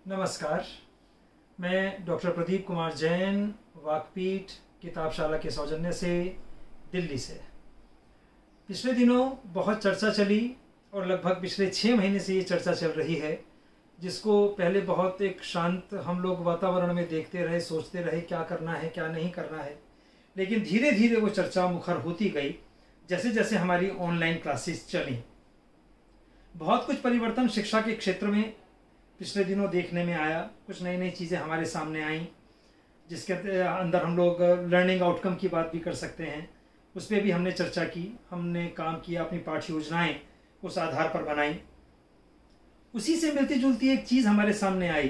नमस्कार, मैं डॉक्टर प्रदीप कुमार जैन वाकपीठ किताबशाला के सौजन्य से दिल्ली से। पिछले दिनों बहुत चर्चा चली और लगभग पिछले 6 महीने से ये चर्चा चल रही है, जिसको पहले बहुत एक शांत हम लोग वातावरण में देखते रहे, सोचते रहे क्या करना है क्या नहीं करना है, लेकिन धीरे धीरे वो चर्चा मुखर होती गई जैसे जैसे हमारी ऑनलाइन क्लासेस चली। बहुत कुछ परिवर्तन शिक्षा के क्षेत्र में पिछले दिनों देखने में आया। कुछ नई नई चीज़ें हमारे सामने आईं, जिसके अंदर हम लोग लर्निंग आउटकम की बात भी कर सकते हैं। उस पर भी हमने चर्चा की, हमने काम किया, अपनी पाठ्य योजनाएं उस आधार पर बनाई। उसी से मिलती जुलती एक चीज़ हमारे सामने आई,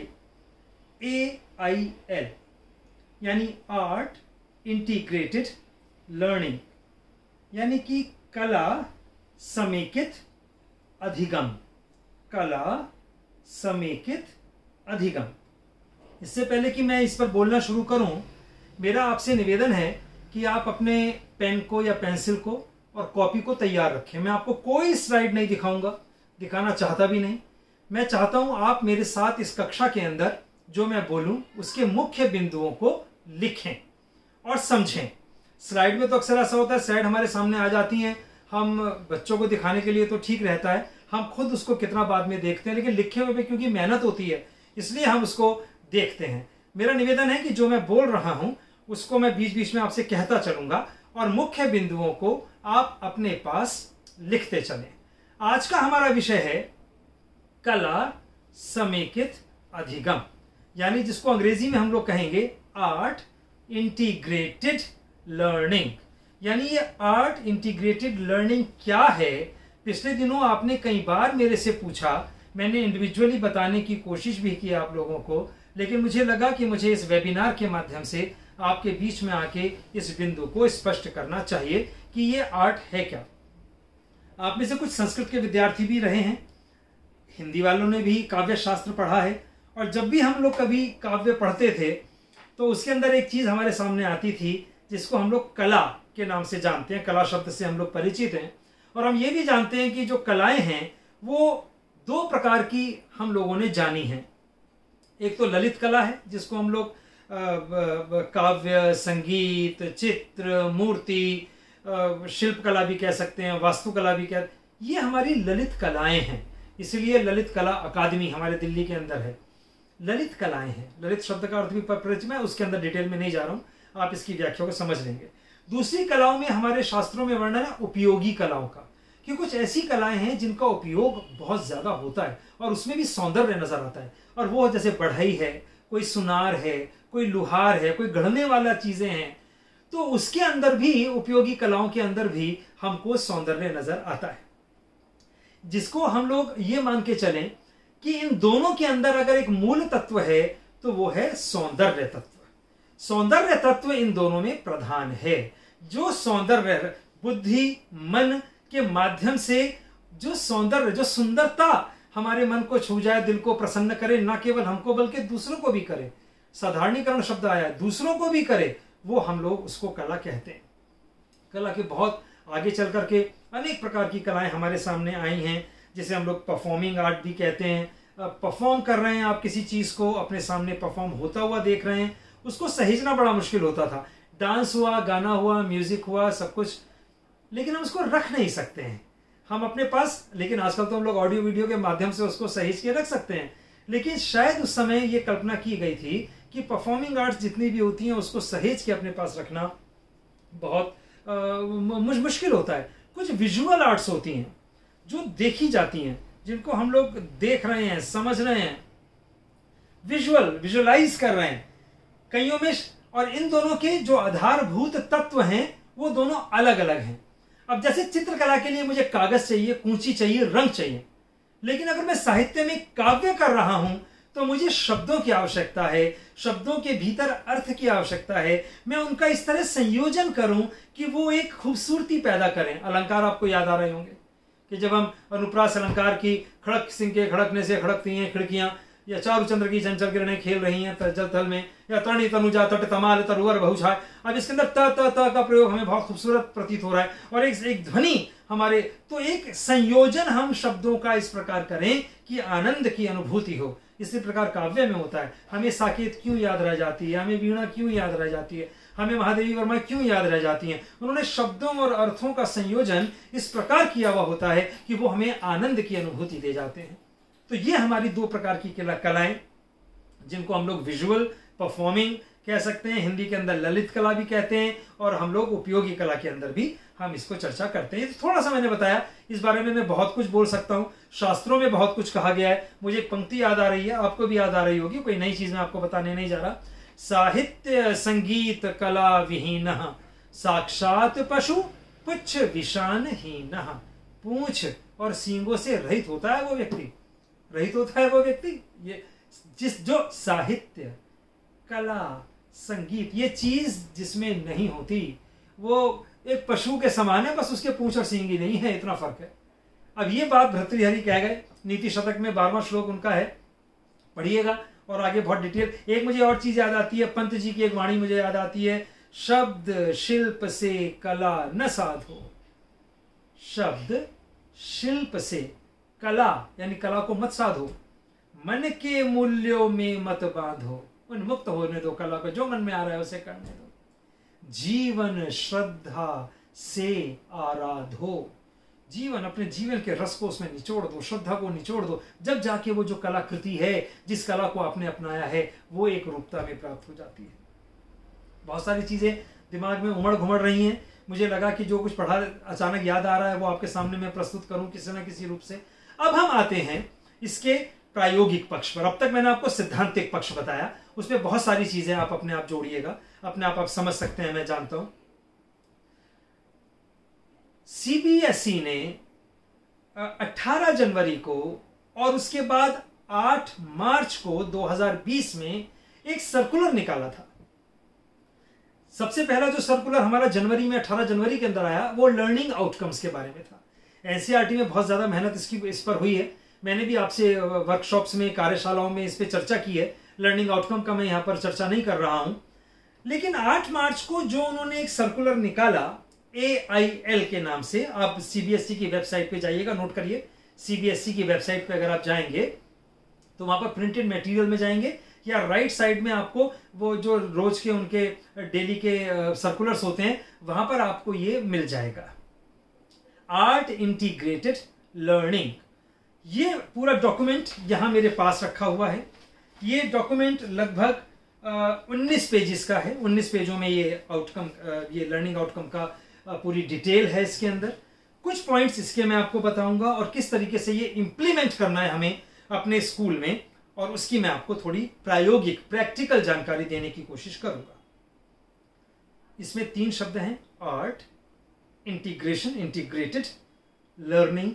AIL यानी आर्ट इंटीग्रेटेड लर्निंग, यानी कि कला समेकित अधिगम। कला समेकित अधिगम। इससे पहले कि मैं इस पर बोलना शुरू करूं, मेरा आपसे निवेदन है कि आप अपने पेन को या पेंसिल को और कॉपी को तैयार रखें। मैं आपको कोई स्लाइड नहीं दिखाऊंगा, दिखाना चाहता भी नहीं। मैं चाहता हूं आप मेरे साथ इस कक्षा के अंदर जो मैं बोलूं उसके मुख्य बिंदुओं को लिखें और समझें। स्लाइड में तो अक्सर ऐसा होता है, स्लाइड हमारे सामने आ जाती हैं, हम बच्चों को दिखाने के लिए तो ठीक रहता है, हम खुद उसको कितना बाद में देखते हैं, लेकिन लिखे हुए पे क्योंकि मेहनत होती है इसलिए हम उसको देखते हैं। मेरा निवेदन है कि जो मैं बोल रहा हूं उसको मैं बीच बीच में आपसे कहता चलूंगा और मुख्य बिंदुओं को आप अपने पास लिखते चलें। आज का हमारा विषय है कला समेकित अधिगम, यानी जिसको अंग्रेजी में हम लोग कहेंगे आर्ट इंटीग्रेटेड लर्निंग। यानी ये आर्ट इंटीग्रेटेड लर्निंग क्या है, पिछले दिनों आपने कई बार मेरे से पूछा, मैंने इंडिविजुअली बताने की कोशिश भी की आप लोगों को, लेकिन मुझे लगा कि मुझे इस वेबिनार के माध्यम से आपके बीच में आके इस बिंदु को स्पष्ट करना चाहिए कि ये आर्ट है क्या। आप में से कुछ संस्कृत के विद्यार्थी भी रहे हैं, हिंदी वालों ने भी काव्य शास्त्र पढ़ा है, और जब भी हम लोग कभी काव्य पढ़ते थे तो उसके अंदर एक चीज हमारे सामने आती थी जिसको हम लोग कला के नाम से जानते हैं। कला शब्द से हम लोग परिचित हैं, और हम ये भी जानते हैं कि जो कलाएं हैं वो 2 प्रकार की हम लोगों ने जानी हैं। एक तो ललित कला है, जिसको हम लोग काव्य, संगीत, चित्र, मूर्ति, शिल्प कला भी कह सकते हैं, वास्तुकला भी कह, ये हमारी ललित कलाएं हैं। इसलिए ललित कला अकादमी हमारे दिल्ली के अंदर है। ललित कलाएं हैं, ललित शब्द का अर्थ भी परिचय, मैं उसके अंदर डिटेल में नहीं जा रहा हूं, आप इसकी व्याख्या को समझ लेंगे। दूसरी कलाओं में हमारे शास्त्रों में वर्णन है उपयोगी कलाओं का, कि कुछ ऐसी कलाएं हैं जिनका उपयोग बहुत ज्यादा होता है और उसमें भी सौंदर्य नजर आता है, और वो जैसे बढ़ई है, कोई सुनार है, कोई लुहार है, कोई गढ़ने वाला चीजें हैं, तो उसके अंदर भी, उपयोगी कलाओं के अंदर भी हमको सौंदर्य नजर आता है, जिसको हम लोग ये मान के चलें कि इन दोनों के अंदर अगर एक मूल तत्व है तो वो है सौंदर्य तत्व। सौंदर्य तत्व इन दोनों में प्रधान है। जो सौंदर्य बुद्धि मन के माध्यम से जो सौंदर्य, जो सुंदरता हमारे मन को छू जाए, दिल को प्रसन्न करे, ना केवल हमको बल्कि दूसरों को भी करे, साधारणीकरण शब्द आया, दूसरों को भी करे, वो हम लोग उसको कला कहते हैं। कला के बहुत आगे चल करके अनेक प्रकार की कलाएं हमारे सामने आई हैं, जिसे हम लोग परफॉर्मिंग आर्ट भी कहते हैं। परफॉर्म कर रहे हैं आप किसी चीज को, अपने सामने परफॉर्म होता हुआ देख रहे हैं, उसको सहेजना बड़ा मुश्किल होता था। डांस हुआ, गाना हुआ, म्यूजिक हुआ, सब कुछ, लेकिन हम उसको रख नहीं सकते हैं हम अपने पास। लेकिन आजकल तो हम लोग ऑडियो वीडियो के माध्यम से उसको सहेज के रख सकते हैं, लेकिन शायद उस समय ये कल्पना की गई थी कि परफॉर्मिंग आर्ट्स जितनी भी होती हैं उसको सहेज के अपने पास रखना बहुत मुश्किल होता है। कुछ विजुअल आर्ट्स होती हैं जो देखी जाती हैं, जिनको हम लोग देख रहे हैं, समझ रहे हैं, विजुअलाइज कर रहे हैं कईयों में, और इन दोनों के जो आधारभूत तत्व हैं वो दोनों अलग अलग हैं। अब जैसे चित्रकला के लिए मुझे कागज चाहिए, कूंची चाहिए, रंग चाहिए, लेकिन अगर मैं साहित्य में काव्य कर रहा हूं तो मुझे शब्दों की आवश्यकता है, शब्दों के भीतर अर्थ की आवश्यकता है। मैं उनका इस तरह संयोजन करूं कि वो एक खूबसूरती पैदा करें। अलंकार आपको याद आ रहे होंगे कि जब हम अनुप्रास अलंकार की, खड़क सिंह के खड़कने से खड़कती हैं खिड़कियां, या चारुचंद्र की चंचल किरणें खेल रही हैं जल थल में, या तणी तनुजा तट तमाल तरुवर बहुछाय। अब इसके अंदर त का प्रयोग हमें बहुत खूबसूरत प्रतीत हो रहा है, और एक ध्वनि हमारे, तो एक संयोजन हम शब्दों का इस प्रकार करें कि आनंद की अनुभूति हो, इसी प्रकार काव्य में होता है, हमें साकेत क्यों याद रह जाती है, हमें वीणा क्यों याद रह जाती है, हमें महादेवी वर्मा क्यों याद रह जाती हैं। उन्होंने शब्दों और अर्थों का संयोजन इस प्रकार किया हुआ होता है कि वो हमें आनंद की अनुभूति दे जाते हैं। तो ये हमारी दो प्रकार की कलाएं, जिनको हम लोग विजुअल परफॉर्मिंग कह सकते हैं, हिंदी के अंदर ललित कला भी कहते हैं, और हम लोग उपयोगी कला के अंदर भी हम इसको चर्चा करते हैं। तो थोड़ा सा मैंने बताया, इस बारे में मैं बहुत कुछ बोल सकता हूं, शास्त्रों में बहुत कुछ कहा गया है। मुझे एक पंक्ति याद आ रही है, आपको भी याद आ रही होगी, कोई नई चीज मैं आपको बताने नहीं जा रहा। साहित्य संगीत कला विहीन साक्षात पशु पुच्छ विषान हीन। पूंछ और सींगों से रहित होता है वो व्यक्ति, रहित होता है वो व्यक्ति, ये जो साहित्य कला संगीत ये चीज जिसमें नहीं होती, वो एक पशु के समान है, बस उसके पूंछ और सींग ही नहीं है, इतना फर्क है। अब ये बात भर्तृहरि कह गए, नीति शतक में 12वां श्लोक उनका है, पढ़िएगा और आगे बहुत डिटेल। एक मुझे और चीज याद आती है, पंत जी की एक वाणी मुझे याद आती है, शब्द शिल्प से कला न साधो। शब्द शिल्प से कला यानी कला को मत साधो, मन के मूल्यों में मत बांधो। उन्मुक्त होने दो कला को, जो मन में आ रहा है उसे करने दो। जीवन श्रद्धा से आराधो, जीवन अपने जीवन के रस को उसमें निचोड़ दो, श्रद्धा को निचोड़ दो, जब जाके वो जो कलाकृति है, जिस कला को आपने अपनाया है, वो एक रूपता में प्राप्त हो जाती है। बहुत सारी चीजें दिमाग में उमड़ घुमड़ रही हैं, मुझे लगा कि जो कुछ पढ़ा अचानक याद आ रहा है वो आपके सामने मैं प्रस्तुत करूं किसी न किसी रूप से। अब हम आते हैं इसके प्रायोगिक पक्ष पर। अब तक मैंने आपको सिद्धांतिक पक्ष बताया, उसमें बहुत सारी चीजें आप अपने आप जोड़िएगा, अपने आप समझ सकते हैं, मैं जानता हूं। सीबीएसई ने 18 जनवरी को और उसके बाद 8 मार्च को 2020 में एक सर्कुलर निकाला था। सबसे पहला जो सर्कुलर हमारा जनवरी में 18 जनवरी के अंदर आया वो लर्निंग आउटकम्स के बारे में था। एनसीईआरटी में बहुत ज्यादा मेहनत इस पर हुई है, मैंने भी आपसे वर्कशॉप्स में कार्यशालाओं में इस पर चर्चा की है। लर्निंग आउटकम का मैं यहां पर चर्चा नहीं कर रहा हूं, लेकिन 8 मार्च को जो उन्होंने एक सर्कुलर निकाला AIL के नाम से, आप सीबीएसई की वेबसाइट पे जाइएगा, नोट करिए, सीबीएसई की वेबसाइट पे अगर आप जाएंगे तो वहां पर प्रिंटेड मटेरियल में जाएंगे या राइट साइड में आपको वो जो रोज के उनके डेली के सर्कुलर्स होते हैं वहां पर आपको ये मिल जाएगा। आर्ट इंटीग्रेटेड लर्निंग, ये पूरा डॉक्यूमेंट यहां मेरे पास रखा हुआ है। ये डॉक्यूमेंट लगभग 19 पेजेस का है। 19 पेजों में ये आउटकम, ये लर्निंग आउटकम का पूरी डिटेल है इसके अंदर। कुछ पॉइंट्स इसके मैं आपको बताऊंगा और किस तरीके से ये इंप्लीमेंट करना है हमें अपने स्कूल में, और उसकी मैं आपको थोड़ी प्रायोगिक प्रैक्टिकल जानकारी देने की कोशिश करूंगा। इसमें 3 शब्द हैं, आर्ट, इंटीग्रेशन, इंटीग्रेटेड, लर्निंग,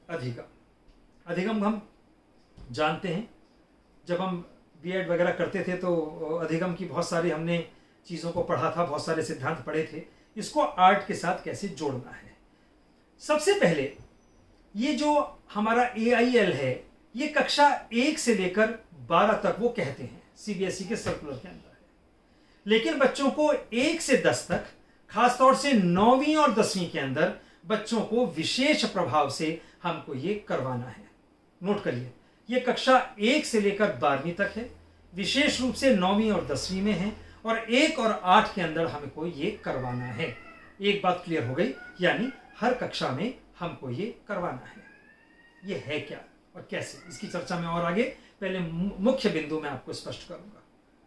अधिगम। अधिगम हम जानते हैं, जब हम बीएड वगैरह करते थे तो अधिगम की बहुत सारी हमने चीजों को पढ़ा था, बहुत सारे सिद्धांत पढ़े थे। इसको आर्ट के साथ कैसे जोड़ना है, सबसे पहले ये जो हमारा AIL है ये कक्षा 1 से लेकर 12 तक वो कहते हैं, सीबीएसई के सर्कुलर के अंदर है। लेकिन बच्चों को 1 से 10 तक, खासतौर से 9वीं और 10वीं के अंदर बच्चों को विशेष प्रभाव से हमको ये करवाना है। नोट करिए, ये कक्षा 1 से लेकर 12वीं तक है, विशेष रूप से 9वीं और 10वीं में है, और 1 और 8 के अंदर हमको ये करवाना है। एक बात क्लियर हो गई, यानी हर कक्षा में हमको ये करवाना है। ये है क्या और कैसे, इसकी चर्चा में और आगे, पहले मुख्य बिंदु में आपको स्पष्ट करूंगा।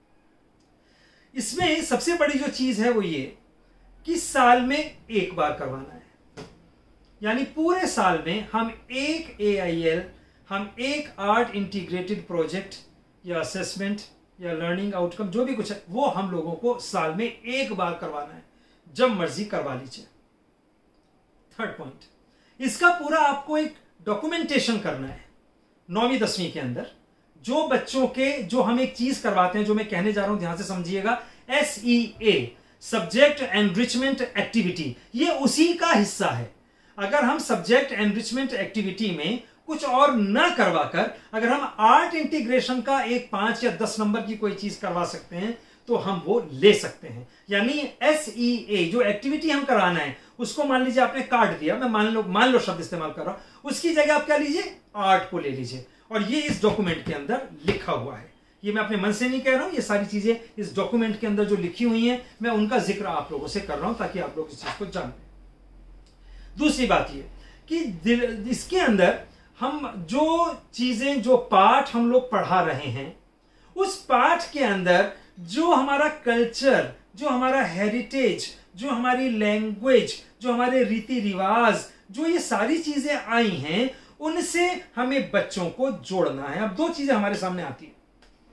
इसमें सबसे बड़ी जो चीज है वो ये कि साल में एक बार करवाना है, यानी पूरे साल में हम एक AIL, हम एक आर्ट इंटीग्रेटेड प्रोजेक्ट या असेसमेंट या लर्निंग आउटकम जो भी कुछ है वो हम लोगों को साल में एक बार करवाना है, जब मर्जी करवा लीजिए। थर्ड पॉइंट, इसका पूरा आपको एक डॉक्यूमेंटेशन करना है 9वीं 10वीं के अंदर। जो बच्चों के, जो हम एक चीज करवाते हैं, जो मैं कहने जा रहा हूं ध्यान से समझिएगा, SEA, सब्जेक्ट एनरिचमेंट एक्टिविटी, ये उसी का हिस्सा है। अगर हम सब्जेक्ट एनरिचमेंट एक्टिविटी में कुछ और ना करवाकर अगर हम आर्ट इंटीग्रेशन का एक 5 या 10 नंबर की कोई चीज करवा सकते हैं तो हम वो ले सकते हैं। यानी SEA जो एक्टिविटी हम कराना है उसको, मान लीजिए आपने काट दिया, मैं मान लो शब्द इस्तेमाल कर रहा हूं, उसकी जगह आप क्या लीजिए, आर्ट को ले लीजिए, और ये इस डॉक्यूमेंट के अंदर लिखा हुआ है। ये मैं अपने मन से नहीं कह रहा हूं, ये सारी चीजें इस डॉक्यूमेंट के अंदर जो लिखी हुई हैं, मैं उनका जिक्र आप लोगों से कर रहा हूं ताकि आप लोग इस चीज को जान लें। दूसरी बात ये कि इसके अंदर हम जो चीजें, जो पाठ हम लोग पढ़ा रहे हैं, उस पाठ के अंदर जो हमारा कल्चर, जो हमारा हेरिटेज, जो हमारी लैंग्वेज, जो हमारे रीति रिवाज, जो ये सारी चीजें आई हैं, उनसे हमें बच्चों को जोड़ना है। अब दो चीजें हमारे सामने आती है,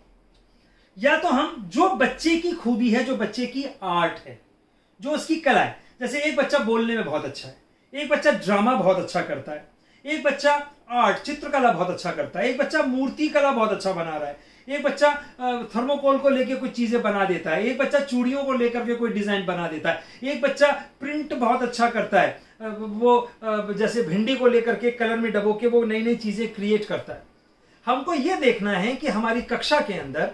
या तो हम जो बच्चे की खूबी है, जो बच्चे की आर्ट है, जो उसकी कला है, जैसे एक बच्चा बोलने में बहुत अच्छा है, एक बच्चा ड्रामा बहुत अच्छा करता है, एक बच्चा आर्ट चित्रकला बहुत अच्छा करता है, एक बच्चा मूर्ति कला बहुत अच्छा बना रहा है, एक बच्चा थर्मोकोल को लेकर कुछ चीजें बना देता है, एक बच्चा चूड़ियों को लेकर के कोई डिजाइन बना देता है, एक बच्चा प्रिंट बहुत अच्छा करता है, वो जैसे भिंडी को लेकर के कलर में डबो के वो नई नई चीजें क्रिएट करता है। हमको यह देखना है कि हमारी कक्षा के अंदर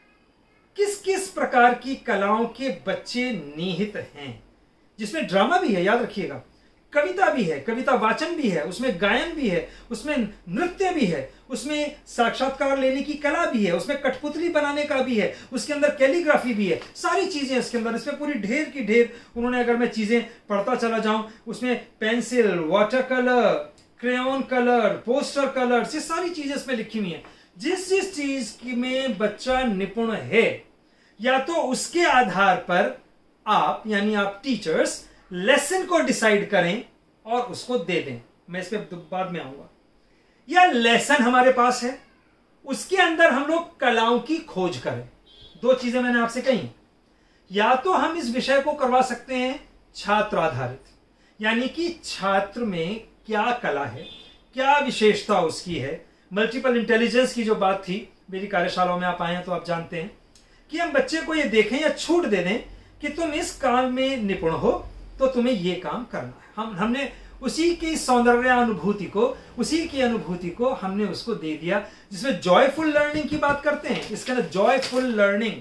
किस किस प्रकार की कलाओं के बच्चे निहित हैं, जिसमें ड्रामा भी है, याद रखिएगा, कविता भी है, कविता वाचन भी है, उसमें गायन भी है, उसमें नृत्य भी है, उसमें साक्षात्कार लेने की कला भी है, उसमें कठपुतली बनाने का भी है, उसके अंदर कैलीग्राफी भी है, सारी चीजें इसके अंदर, इसमें पूरी ढेर की ढेर उन्होंने, अगर मैं चीजें पढ़ता चला जाऊं, उसमें pencil, water colour, crayon colour, poster colour, ये सारी चीजें इसमें लिखी हुई हैं। जिस जिस चीज में बच्चा निपुण है, या तो उसके आधार पर आप, यानी आप टीचर्स, लेसन को डिसाइड करें और उसको दे दें, मैं इस पर बाद में आऊंगा, या लेसन हमारे पास है, उसके अंदर हम लोग कलाओं की खोज करें। दो चीजें मैंने आपसे कही, या तो हम इस विषय को करवा सकते हैं छात्र आधारित, यानी कि छात्र में क्या कला है, क्या विशेषता उसकी है। मल्टीपल इंटेलिजेंस की जो बात थी, मेरी कार्यशालाओं में आप आए हैं तो आप जानते हैं कि हम बच्चे को ये देखें या छूट दे दें कि तुम इस काम में निपुण हो तो तुम्हें ये काम करना है। हमने उसी की सौंदर्य अनुभूति को, उसी की अनुभूति को हमने उसको दे दिया, जिसमें जॉयफुल लर्निंग की बात करते हैं। इसके अंदर जॉयफुल लर्निंग,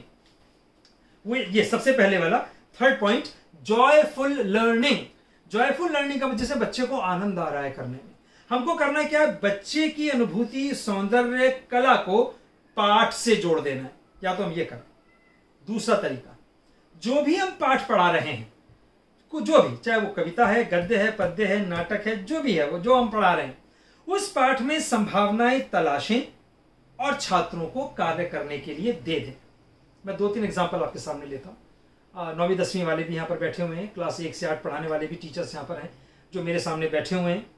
वो ये सबसे पहले वाला third point, joyful learning. Joyful learning का जैसे बच्चे को आनंद आ रहा है करने में, हमको करना क्या है, बच्चे की अनुभूति, सौंदर्य, कला को पाठ से जोड़ देना है। या तो हम ये करें। दूसरा तरीका, जो भी हम पाठ पढ़ा रहे हैं, जो भी, चाहे वो कविता है, गद्य है, पद्य है, नाटक है, जो भी है, वो जो हम पढ़ा रहे हैं, उस पाठ में संभावनाएं तलाशें और छात्रों को कार्य करने के लिए दे दें। मैं 2-3 एग्जांपल आपके सामने लेता हूं। 9वीं 10वीं वाले भी यहां पर बैठे हुए हैं, क्लास 1 से 8 पढ़ाने वाले भी टीचर्स यहां पर हैं जो मेरे सामने बैठे हुए हैं।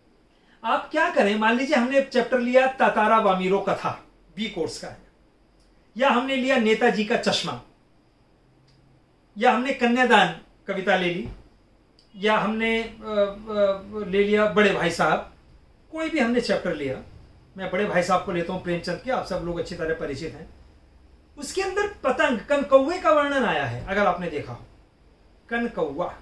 आप क्या करें, मान लीजिए हमने चैप्टर लिया तातारा वामीरो कथा, बी कोर्स का है, या हमने लिया नेताजी का चश्मा, या हमने कन्यादान कविता ले ली, या हमने ले लिया बड़े भाई साहब, कोई भी हमने चैप्टर लिया। मैं बड़े भाई साहब को लेता हूं, प्रेमचंद के, आप सब लोग अच्छी तरह परिचित हैं। उसके अंदर पतंग, कनकौवे का वर्णन आया है, अगर आपने देखा हो, कनकौवा।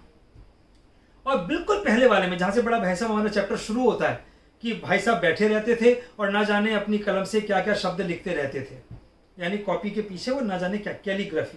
और बिल्कुल पहले वाले में, जहां से बड़ा भाई साहब हमारा चैप्टर शुरू होता है, कि भाई साहब बैठे रहते थे और ना जाने अपनी कलम से क्या क्या शब्द लिखते रहते थे, यानी कॉपी के पीछे वो ना जाने क्या, कैलीग्राफी,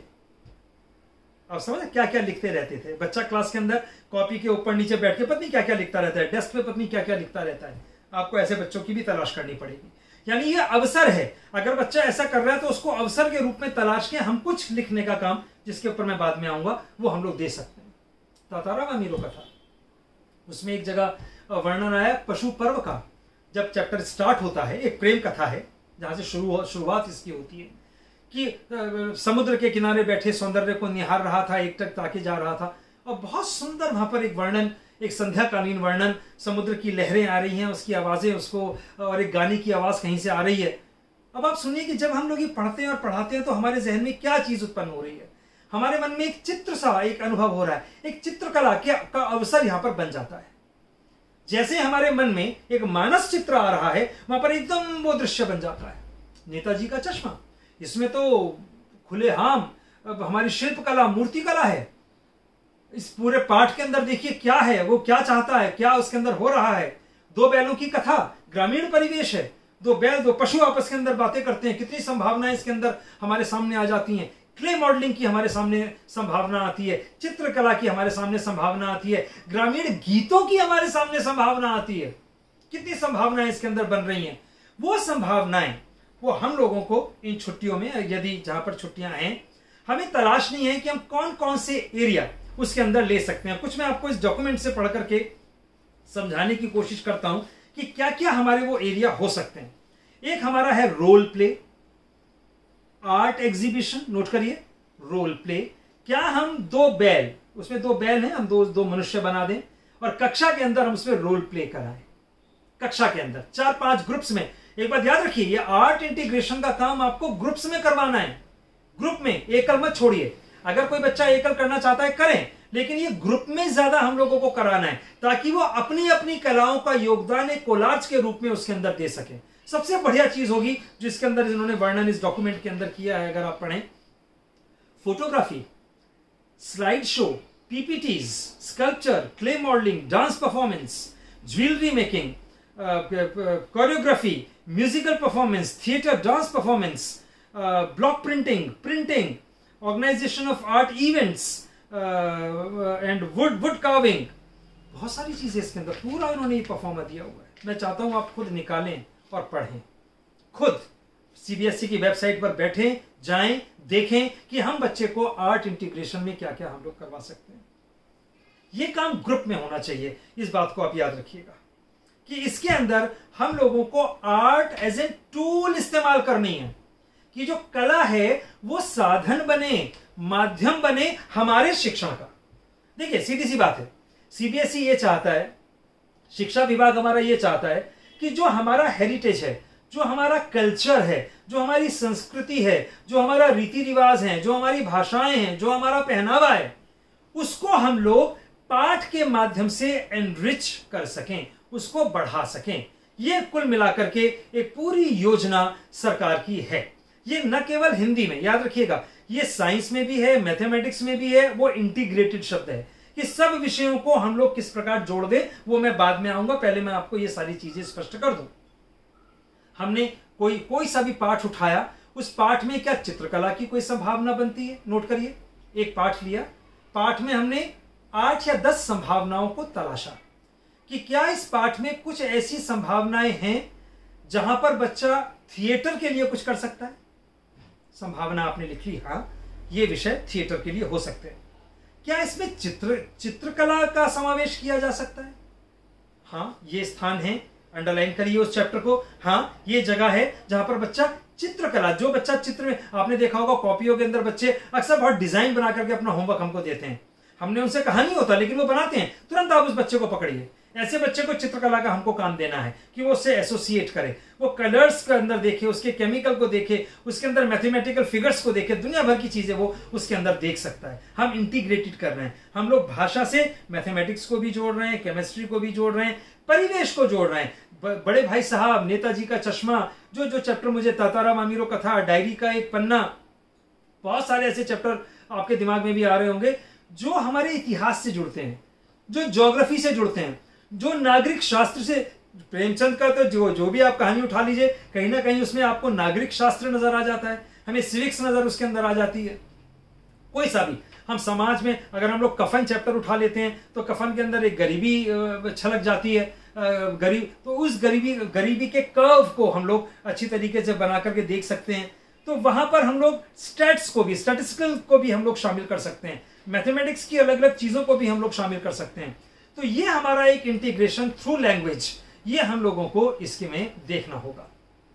आप समझ क्या क्या लिखते रहते थे। बच्चा क्लास के अंदर कॉपी के ऊपर नीचे बैठ के पत्नी क्या क्या लिखता रहता है, डेस्क पे पत्नी क्या क्या लिखता रहता है। आपको ऐसे बच्चों की भी तलाश करनी पड़ेगी। यानी ये अवसर है, अगर बच्चा ऐसा कर रहा है तो उसको अवसर के रूप में तलाश के हम कुछ लिखने का काम, जिसके ऊपर मैं बाद में आऊंगा, वो हम लोग दे सकते हैं। तातारा वामीरो कथा, उसमें एक जगह वर्णन आया पशु पर्व का। जब चैप्टर स्टार्ट होता है, एक प्रेम कथा है जहां से शुरुआत इसकी होती है, कि समुद्र के किनारे बैठे सौंदर्य को निहार रहा था, एकटक ताके जा रहा था, और बहुत सुंदर वहां पर एक वर्णन, एक संध्याकालीन वर्णन, समुद्र की लहरें आ रही हैं, उसकी आवाजें उसको, और एक गाने की आवाज कहीं से आ रही है। अब आप सुनिए कि जब हम लोग ये पढ़ते हैं और पढ़ाते हैं तो हमारे जहन में क्या चीज उत्पन्न हो रही है, हमारे मन में एक चित्र सा, एक अनुभव हो रहा है, एक चित्रकला का अवसर यहां पर बन जाता है। जैसे हमारे मन में एक मानस चित्र आ रहा है, वहां पर एकदम वो दृश्य बन जाता है। नेताजी का चश्मा, इसमें तो खुलेआम हमारी शिल्प कला, मूर्ति कला है। इस पूरे पाठ के अंदर देखिए क्या है, वो क्या चाहता है, क्या उसके अंदर हो रहा है। 2 बैलों की कथा, ग्रामीण परिवेश है, 2 बैल, 2 पशु आपस के अंदर बातें करते हैं, कितनी संभावनाएं इसके अंदर हमारे सामने आ जाती हैं। क्ले मॉडलिंग की हमारे सामने संभावना आती है, चित्रकला की हमारे सामने संभावना आती है, ग्रामीण गीतों की हमारे सामने संभावना आती है। कितनी संभावनाएं इसके अंदर बन रही हैं। वो संभावनाएं वो हम लोगों को इन छुट्टियों में, यदि जहां पर छुट्टियां हैं, हमें तलाश नहीं है कि हम कौन कौन से एरिया उसके अंदर ले सकते हैं। कुछ मैं आपको इस डॉक्यूमेंट से पढ़ करके समझाने की कोशिश करता हूं कि क्या क्या हमारे वो एरिया हो सकते हैं। एक हमारा है role play, art exhibition, note करिए रोल प्ले। क्या हम दो बैल, उसमें दो बैल हैं, हम दो मनुष्य बना दें और कक्षा के अंदर हम उसमें रोल प्ले कराएं। कक्षा के अंदर 4-5 ग्रुप्स में। एक बात याद रखिए, ये आर्ट इंटीग्रेशन का काम आपको ग्रुप्स में करवाना है, ग्रुप में, एकल मत छोड़िए। अगर कोई बच्चा एकल करना चाहता है करें, लेकिन ये ग्रुप में ज्यादा हम लोगों को कराना है ताकि वो अपनी अपनी कलाओं का योगदान एक कोलाज के रूप में उसके अंदर दे सके। सबसे बढ़िया चीज होगी जिसके अंदर इन्होंने वर्णन इस डॉक्यूमेंट के अंदर किया है, अगर आप पढ़ें, photography, slide show, PPTs, sculpture, clay modelling, dance performance, jewellery making, choreography, musical performance, theatre, dance performance, block printing, organisation of art events and wood carving. बहुत सारी चीजें इसके अंदर पूरा इन्होंने ये परफॉर्मा दिया हुआ है। मैं चाहता हूं आप खुद निकालें और पढ़ें, खुद सीबीएसई की वेबसाइट पर बैठें, जाएं, देखें कि हम बच्चे को आर्ट इंटीग्रेशन में क्या क्या हम लोग करवा सकते हैं। ये काम ग्रुप में होना चाहिए। इस बात को आप याद रखिएगा कि इसके अंदर हम लोगों को आर्ट एज ए टूल इस्तेमाल करनी है कि जो कला है वो साधन बने, माध्यम बने हमारे शिक्षण का। देखिए सीधी सी बात है, सीबीएसई ये चाहता है, शिक्षा विभाग हमारा ये चाहता है कि जो हमारा हेरिटेज है, जो हमारा कल्चर है, जो हमारी संस्कृति है, जो हमारा रीति रिवाज है, जो हमारी भाषाएं हैं, जो हमारा पहनावा है, उसको हम लोग पाठ के माध्यम से एनरिच कर सकें, उसको बढ़ा सकें। ये कुल मिलाकर के एक पूरी योजना सरकार की है। ये न केवल हिंदी में, याद रखिएगा, ये साइंस में भी है, मैथमेटिक्स में भी है, वो इंटीग्रेटेड शब्द है कि सब विषयों को हम लोग किस प्रकार जोड़ दें, वो मैं बाद में आऊंगा। पहले मैं आपको ये सारी चीजें स्पष्ट कर दूं। हमने कोई सा भी पाठ उठाया, उस पाठ में क्या चित्रकला की कोई संभावना बनती है? नोट करिए, एक पाठ लिया, पाठ में हमने 8 या 10 संभावनाओं को तलाशा कि क्या इस पाठ में कुछ ऐसी संभावनाएं हैं जहां पर बच्चा थिएटर के लिए कुछ कर सकता है। संभावना आपने लिख ली, हाँ ये विषय थिएटर के लिए हो सकते हैं। क्या इसमें चित्रकला का समावेश किया जा सकता है? हाँ ये स्थान है, अंडरलाइन करिए उस चैप्टर को। हाँ ये जगह है जहां पर बच्चा चित्रकला, जो बच्चा चित्र में, आपने देखा होगा कॉपियों के अंदर बच्चे अक्सर बहुत डिजाइन बना करके अपना होमवर्क हमको देते हैं। हमने उनसे कहा नहीं होता लेकिन वो बनाते हैं, तुरंत आप उस बच्चे को पकड़िए। ऐसे बच्चे को चित्रकला का हमको काम देना है कि वो उससे एसोसिएट करे, वो कलर्स के अंदर देखे, उसके केमिकल को देखे, उसके अंदर मैथमेटिकल फिगर्स को देखे, दुनिया भर की चीजें वो उसके अंदर देख सकता है। हम इंटीग्रेटेड कर रहे हैं, हम लोग भाषा से मैथमेटिक्स को भी जोड़ रहे हैं, केमिस्ट्री को भी जोड़ रहे हैं, परिवेश को जोड़ रहे हैं। बड़े भाई साहब, नेताजी का चश्मा, जो चैप्टर मुझे ताताराम अमीरो कथा, डायरी का एक पन्ना, बहुत सारे ऐसे चैप्टर आपके दिमाग में भी आ रहे होंगे जो हमारे इतिहास से जुड़ते हैं, जो ज्योग्राफी से जुड़ते हैं, जो नागरिक शास्त्र से। प्रेमचंद का तो जो भी आप कहानी उठा लीजिए, कहीं ना कहीं उसमें आपको नागरिक शास्त्र नजर आ जाता है, हमें सिविक्स नजर उसके अंदर आ जाती है। कोई सा भी हम समाज में, अगर हम लोग कफन चैप्टर उठा लेते हैं तो कफन के अंदर एक गरीबी छलक जाती है, गरीब, तो उस गरीबी के कर्व को हम लोग अच्छी तरीके से बना करके देख सकते हैं। तो वहां पर हम लोग स्टैटिस्टिकल को भी हम लोग शामिल कर सकते हैं, मैथमेटिक्स की अलग अलग चीजों को भी हम लोग शामिल कर सकते हैं। तो ये हमारा एक इंटीग्रेशन थ्रू लैंग्वेज, ये हम लोगों को इसके में देखना होगा।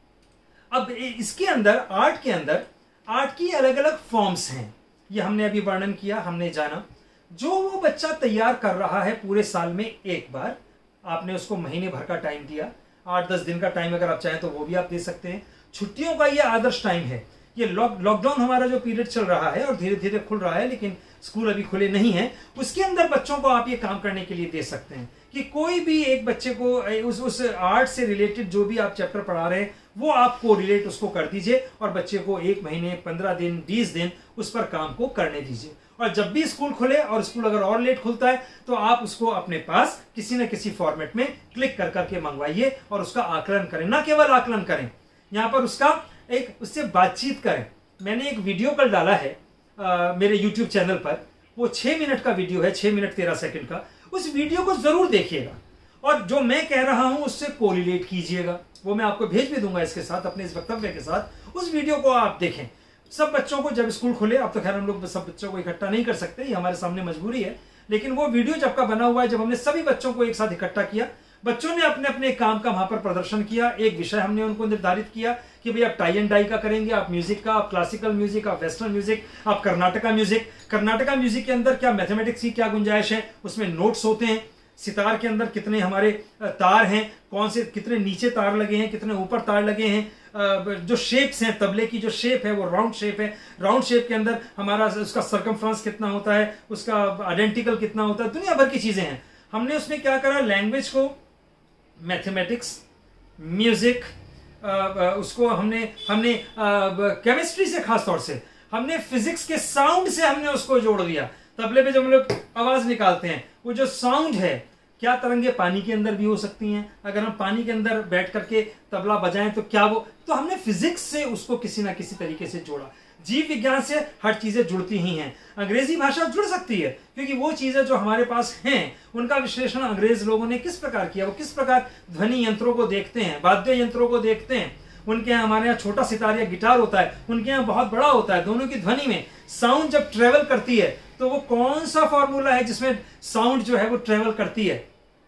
अब इसके अंदर, आर्ट के अंदर, आर्ट की अलग अलग फॉर्म्स हैं, ये हमने अभी वर्णन किया, हमने जाना। जो वो बच्चा तैयार कर रहा है पूरे साल में एक बार, आपने उसको महीने भर का टाइम दिया, 8-10 दिन का टाइम अगर आप चाहें तो वो भी आप दे सकते हैं। छुट्टियों का ये आदर्श टाइम है। ये लॉकडाउन हमारा जो पीरियड चल रहा है और धीरे धीरे खुल रहा है, लेकिन स्कूल अभी खुले नहीं है, उसके अंदर बच्चों को आप ये काम करने के लिए दे सकते हैं कि कोई भी एक बच्चे को उस आर्ट से रिलेटेड जो भी आप चैप्टर पढ़ा रहे हैं वो आपको रिलेट उसको कर दीजिए और बच्चे को 1 महीने, 15 दिन, 20 दिन उस पर काम को करने दीजिए। और जब भी स्कूल खुले, और स्कूल अगर और लेट खुलता है, तो आप उसको अपने पास किसी न किसी फॉर्मेट में क्लिक कर करके मंगवाइए और उसका आकलन करें। ना केवल आकलन करें, यहाँ पर उससे बातचीत करें। मैंने एक वीडियो कल डाला है मेरे YouTube चैनल पर, वो 6 मिनट का वीडियो है, 6 मिनट 13 सेकंड का। उस वीडियो को जरूर देखिएगा और जो मैं कह रहा हूं उससे कोरिलेट कीजिएगा। वो मैं आपको भेज भी दूंगा इसके साथ, अपने इस वक्तव्य के साथ। उस वीडियो को आप देखें। सब बच्चों को जब स्कूल खुले, अब तो खैर हम लोग सब बच्चों को इकट्ठा नहीं कर सकते, ये हमारे सामने मजबूरी है, लेकिन वो वीडियो जब का बना हुआ है, जब हमने सभी बच्चों को एक साथ इकट्ठा किया, बच्चों ने अपने अपने काम का वहां पर प्रदर्शन किया। एक विषय हमने उनको निर्धारित किया कि भाई आप टाई एंड डाई का करेंगे, आप म्यूजिक का, आप क्लासिकल म्यूजिक, आप वेस्टर्न म्यूजिक, आप कर्नाटका म्यूजिक। कर्नाटका म्यूजिक के अंदर क्या मैथमेटिक्स की क्या गुंजाइश है, उसमें नोट्स होते हैं। सितार के अंदर कितने हमारे तार हैं, कौन से कितने नीचे तार लगे हैं, कितने ऊपर तार लगे हैं, जो शेप्स हैं, तबले की जो शेप है वो राउंड शेप है, राउंड शेप के अंदर हमारा उसका सर्कमफ्रेंस कितना होता है, उसका आइडेंटिकल कितना होता है, दुनिया भर की चीजें हैं। हमने उसमें क्या करा, लैंग्वेज को, मैथमेटिक्स, म्यूजिक, उसको हमने केमिस्ट्री से, खास तौर से हमने फिजिक्स के साउंड से हमने उसको जोड़ दिया। तबले पे जब हम लोग आवाज निकालते हैं, वो जो साउंड है, क्या तरंगे पानी के अंदर भी हो सकती हैं, अगर हम पानी के अंदर बैठ करके तबला बजाएं तो क्या वो, तो हमने फिजिक्स से उसको किसी ना किसी तरीके से जोड़ा। जीव विज्ञान से हर चीजें जुड़ती ही हैं। अंग्रेजी भाषा जुड़ सकती है, क्योंकि वो चीजें जो हमारे पास हैं उनका विश्लेषण अंग्रेज लोगों ने किस प्रकार किया, वो किस प्रकार ध्वनि यंत्रों को देखते हैं, वाद्य यंत्रों को देखते हैं। उनके यहाँ, हमारे यहाँ छोटा सितार या गिटार होता है, उनके यहाँ बहुत बड़ा होता है। दोनों की ध्वनि में साउंड जब ट्रेवल करती है तो वो कौन सा फॉर्मूला है जिसमें साउंड जो है वो ट्रेवल करती है।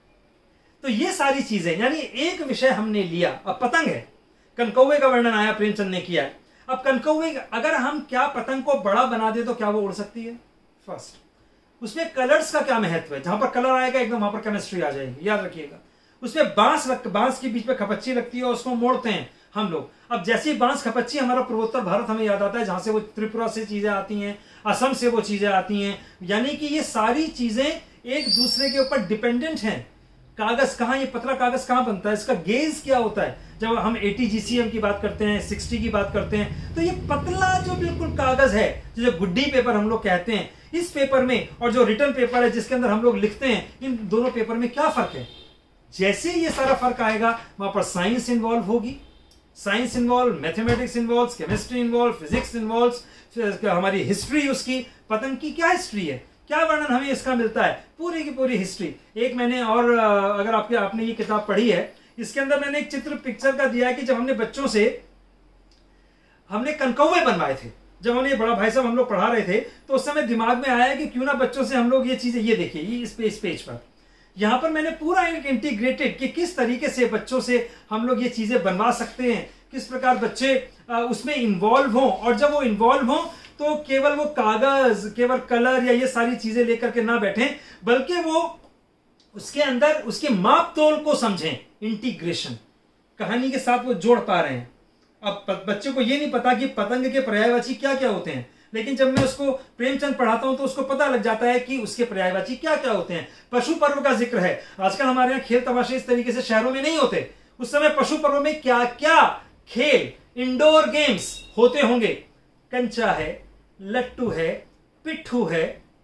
तो ये सारी चीजें, यानी एक विषय हमने लिया। अब पतंग है, कनकौवे का वर्णन आया, प्रेमचंद ने किया है। अब कनकौवे, अगर हम क्या पतंग को बड़ा बना दे तो क्या वो उड़ सकती है? फर्स्ट, उसमें कलर्स का क्या महत्व है? जहां पर कलर आएगा एकदम वहां पर केमिस्ट्री आ जाएगी, याद रखिएगा। उसमें बांस के बीच में खपच्ची लगती है और उसको मोड़ते हैं हम लोग। अब जैसी बांस खपच्ची, हमारा पूर्वोत्तर भारत हमें याद आता है, जहां से वो त्रिपुरा से चीजें आती हैं, असम से वो चीजें आती हैं, यानी कि ये सारी चीजें एक दूसरे के ऊपर डिपेंडेंट हैं। कागज कहाँ, ये पतला कागज कहाँ बनता है, इसका गेज क्या होता है? जब हम 80 GCM की बात करते हैं, 60 की बात करते हैं, तो ये पतला जो बिल्कुल कागज है, जो गुड्डी पेपर हम लोग कहते हैं, इस पेपर में और जो रिटर्न पेपर है जिसके अंदर हम लोग लिखते हैं, इन दोनों पेपर में क्या फर्क है? जैसे ये सारा फर्क आएगा, वहां पर साइंस इन्वॉल्व होगी, science involve, mathematics involve, chemistry involve, physics involve, हमारी हिस्ट्री, उसकी पतंग की क्या हिस्ट्री है, क्या वर्णन हमें इसका मिलता है, पूरी की पूरी हिस्ट्री। एक मैंने और, अगर आपने ये किताब पढ़ी है, इसके अंदर मैंने एक चित्र पिक्चर का दिया है कि जब हमने बच्चों से हमने कनकौवे बनवाए थे, जब हमने, बड़ा भाई साहब हम लोग पढ़ा रहे थे, तो उस समय दिमाग में आया कि क्यों ना बच्चों से हम लोग ये चीजें, ये देखिए, ये इस पेज पर, यहां पर मैंने पूरा इंटीग्रेटेड कि किस तरीके से बच्चों से हम लोग ये चीजें बनवा सकते हैं, किस प्रकार बच्चे उसमें इन्वॉल्व हों। और जब वो इन्वॉल्व हों तो केवल वो कागज, केवल कलर या ये सारी चीजें लेकर के ना बैठें, बल्कि वो उसके अंदर उसके माप तोल को समझें। इंटीग्रेशन कहानी के साथ वो जोड़ पा रहे हैं। अब बच्चे को ये नहीं पता कि पतंग के पर्यायवाची क्या क्या होते हैं, लेकिन जब मैं उसको प्रेमचंद पढ़ाता हूं तो उसको पता लग जाता है कि उसके पर्यायवाची क्या क्या होते हैं। पशु पर्व का जिक्र है। आजकल हमारे यहाँ खेल तमाशे इस तरीके से शहरों में नहीं होते, उस समय पशु पर्व में क्या क्या खेल, इंडोर गेम्स होते होंगे। कंचा है, लट्टू है, पिट्ठू है,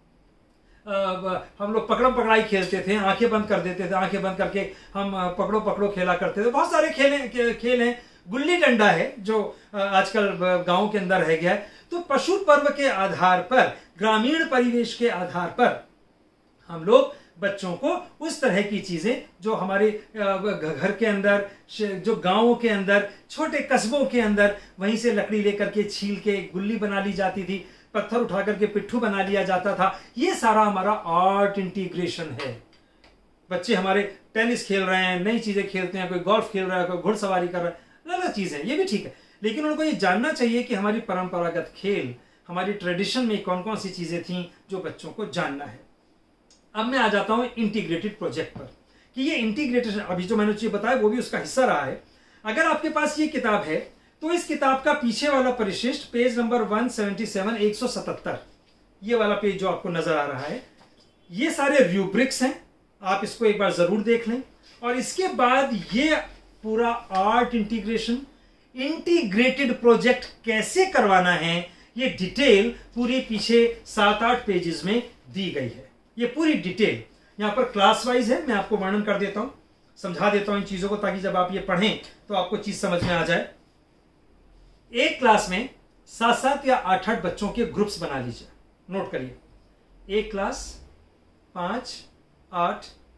हम लोग पकड़म पकड़ाई खेलते थे, आंखें बंद कर देते थे, आंखें बंद करके हम पकड़ो पकड़ो खेला करते थे। बहुत सारे खेल हैं। गुल्ली डंडा है जो आजकल गांव के अंदर रह गया है। तो पशु पर्व के आधार पर, ग्रामीण परिवेश के आधार पर हम लोग बच्चों को उस तरह की चीजें जो हमारे घर के अंदर, जो गांवों के अंदर, छोटे कस्बों के अंदर, वहीं से लकड़ी लेकर के छील के गुल्ली बना ली जाती थी, पत्थर उठा करके पिट्ठू बना लिया जाता था। ये सारा हमारा आर्ट इंटीग्रेशन है। बच्चे हमारे टेनिस खेल रहे हैं, नई चीजें खेलते हैं, कोई गोल्फ खेल रहा है, कोई घुड़सवारी कर रहा है, अलग चीजें, ये भी ठीक है, लेकिन उनको ये जानना चाहिए कि हमारी परंपरागत खेल, हमारी ट्रेडिशन में कौन कौन सी चीजें थी जो बच्चों को जानना है। अब मैं आ जाता हूं इंटीग्रेटेड प्रोजेक्ट पर, कि ये इंटीग्रेटेड, अभी जो मैंने चीज बताया वो भी उसका हिस्सा रहा है। अगर आपके पास ये किताब है तो इस किताब का पीछे वाला परिशिष्ट, पेज नंबर 177, 177, ये वाला पेज जो आपको नजर आ रहा है, ये सारे रूब्रिक्स हैं। आप इसको एक बार जरूर देख लें। और इसके बाद ये पूरा आर्ट इंटीग्रेशन, इंटीग्रेटेड प्रोजेक्ट कैसे करवाना है, ये डिटेल पूरी पीछे 7-8 पेजेस में दी गई है। ये पूरी डिटेल यहां पर क्लास वाइज है। मैं आपको वर्णन कर देता हूं, समझा देता हूं इन चीजों को, ताकि जब आप ये पढ़ें तो आपको चीज समझ में आ जाए। एक क्लास में 7-7 या 8-8 बच्चों के ग्रुप्स बना लीजिए। नोट करिए, एक क्लास 5, 8,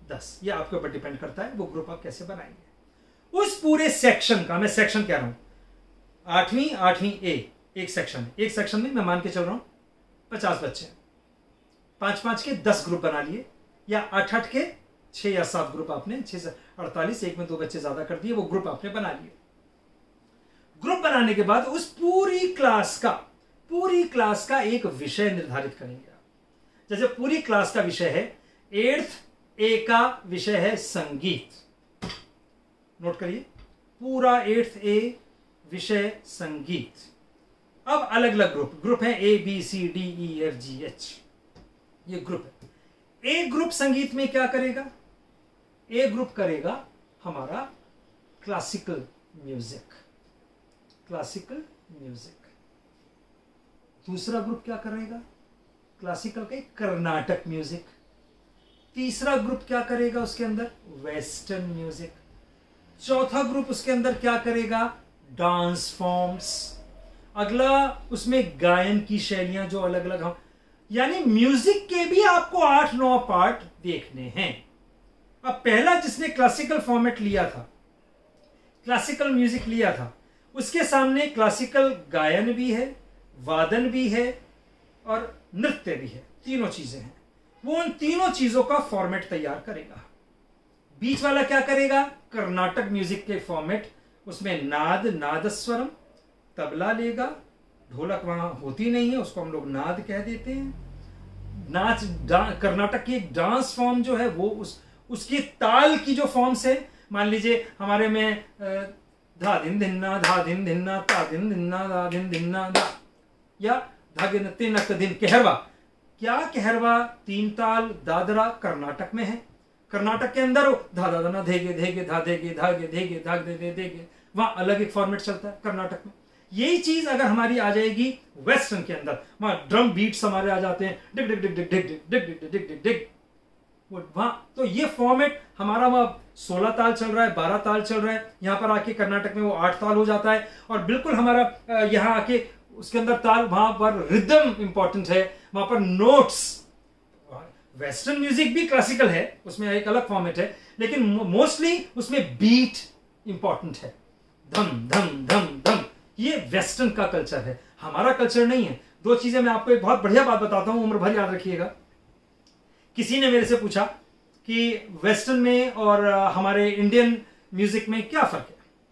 10। ये आपके ऊपर डिपेंड करता है वो ग्रुप आप कैसे बनाएंगे। उस पूरे सेक्शन का, मैं सेक्शन कह रहा हूं, 8वीं ए एक सेक्शन है। एक सेक्शन में मैं मान के चल रहा हूं 50 बच्चे हैं, 5-5 के 10 ग्रुप बना लिए, या 8-8 के 6 या 7 ग्रुप आपने, 6 से 48, एक में 2 बच्चे ज्यादा कर दिए, वो ग्रुप आपने बना लिए। ग्रुप बनाने के बाद उस पूरी क्लास का एक विषय निर्धारित करेंगे आप। जैसे पूरी क्लास का विषय है 8th ए का विषय है संगीत, नोट करिए, पूरा 8th ए विषय संगीत। अब अलग अलग ग्रुप है ABCDEFGH, ये ग्रुप है। ए ग्रुप संगीत में क्या करेगा? ए ग्रुप करेगा हमारा क्लासिकल म्यूजिक। दूसरा ग्रुप क्या करेगा? क्लासिकल के कर्नाटक म्यूजिक। तीसरा ग्रुप क्या करेगा उसके अंदर? Western music. चौथा ग्रुप उसके अंदर क्या करेगा? Dance forms. अगला उसमें गायन की शैलियां जो अलग अलग हम, यानी म्यूजिक के भी आपको 8-9 पार्ट देखने हैं। अब पहला जिसने क्लासिकल फॉर्मेट लिया था, क्लासिकल म्यूजिक लिया था, उसके सामने क्लासिकल गायन भी है, वादन भी है और नृत्य भी है, तीनों चीजें हैं। वो उन तीनों चीजों का फॉर्मेट तैयार करेगा। बीच वाला क्या करेगा? कर्नाटक म्यूजिक के फॉर्मेट, उसमें नादस्वरम, तबला लेगा, ढोलक वहां होती नहीं है, उसको हम लोग नाद कह देते हैं। कर्नाटक की एक डांस फॉर्म जो है वो उसकी ताल की जो फॉर्म्स है, मान लीजिए हमारे में धा दिन धिन्ना धा दिन धिन्ना ता दिन धिन्ना धा दिन धिन्ना धा, या धागे नत्ते नक दिन कहरवा। क्या कहरवा 3 ताल दादरा कर्नाटक में है, कर्नाटक के अंदर धा धा धा धेगे धेगे धा धेगे धागे धेगे धाग दे दे धेगे, वहां अलग एक फॉर्मेट चलता है कर्नाटक में। यही चीज अगर हमारी आ जाएगी वेस्टर्न के अंदर, वहां ड्रम बीट्स हमारे आ जाते हैं, डिग डिग डिग डिग डिग डिग डिग डिग डिग डिग, वहां तो ये फॉर्मेट हमारा वहां 16 ताल चल रहा है, 12 ताल चल रहा है, यहां पर आके कर्नाटक में वो 8 ताल हो जाता है। और बिल्कुल हमारा यहां आके उसके अंदर ताल, वहां पर रिदम इंपॉर्टेंट है, वहां पर नोट्स। वेस्टर्न म्यूजिक भी क्लासिकल है, उसमें एक अलग फॉर्मेट है, लेकिन मोस्टली उसमें बीट इंपॉर्टेंट है, धम धम धम धम। ये वेस्टर्न का कल्चर है, हमारा कल्चर नहीं है। 2 चीजें मैं आपको एक बहुत बढ़िया बात बताता हूं, उम्र भर याद रखिएगा। किसी ने मेरे से पूछा कि वेस्टर्न में और हमारे इंडियन म्यूजिक में क्या फर्क है।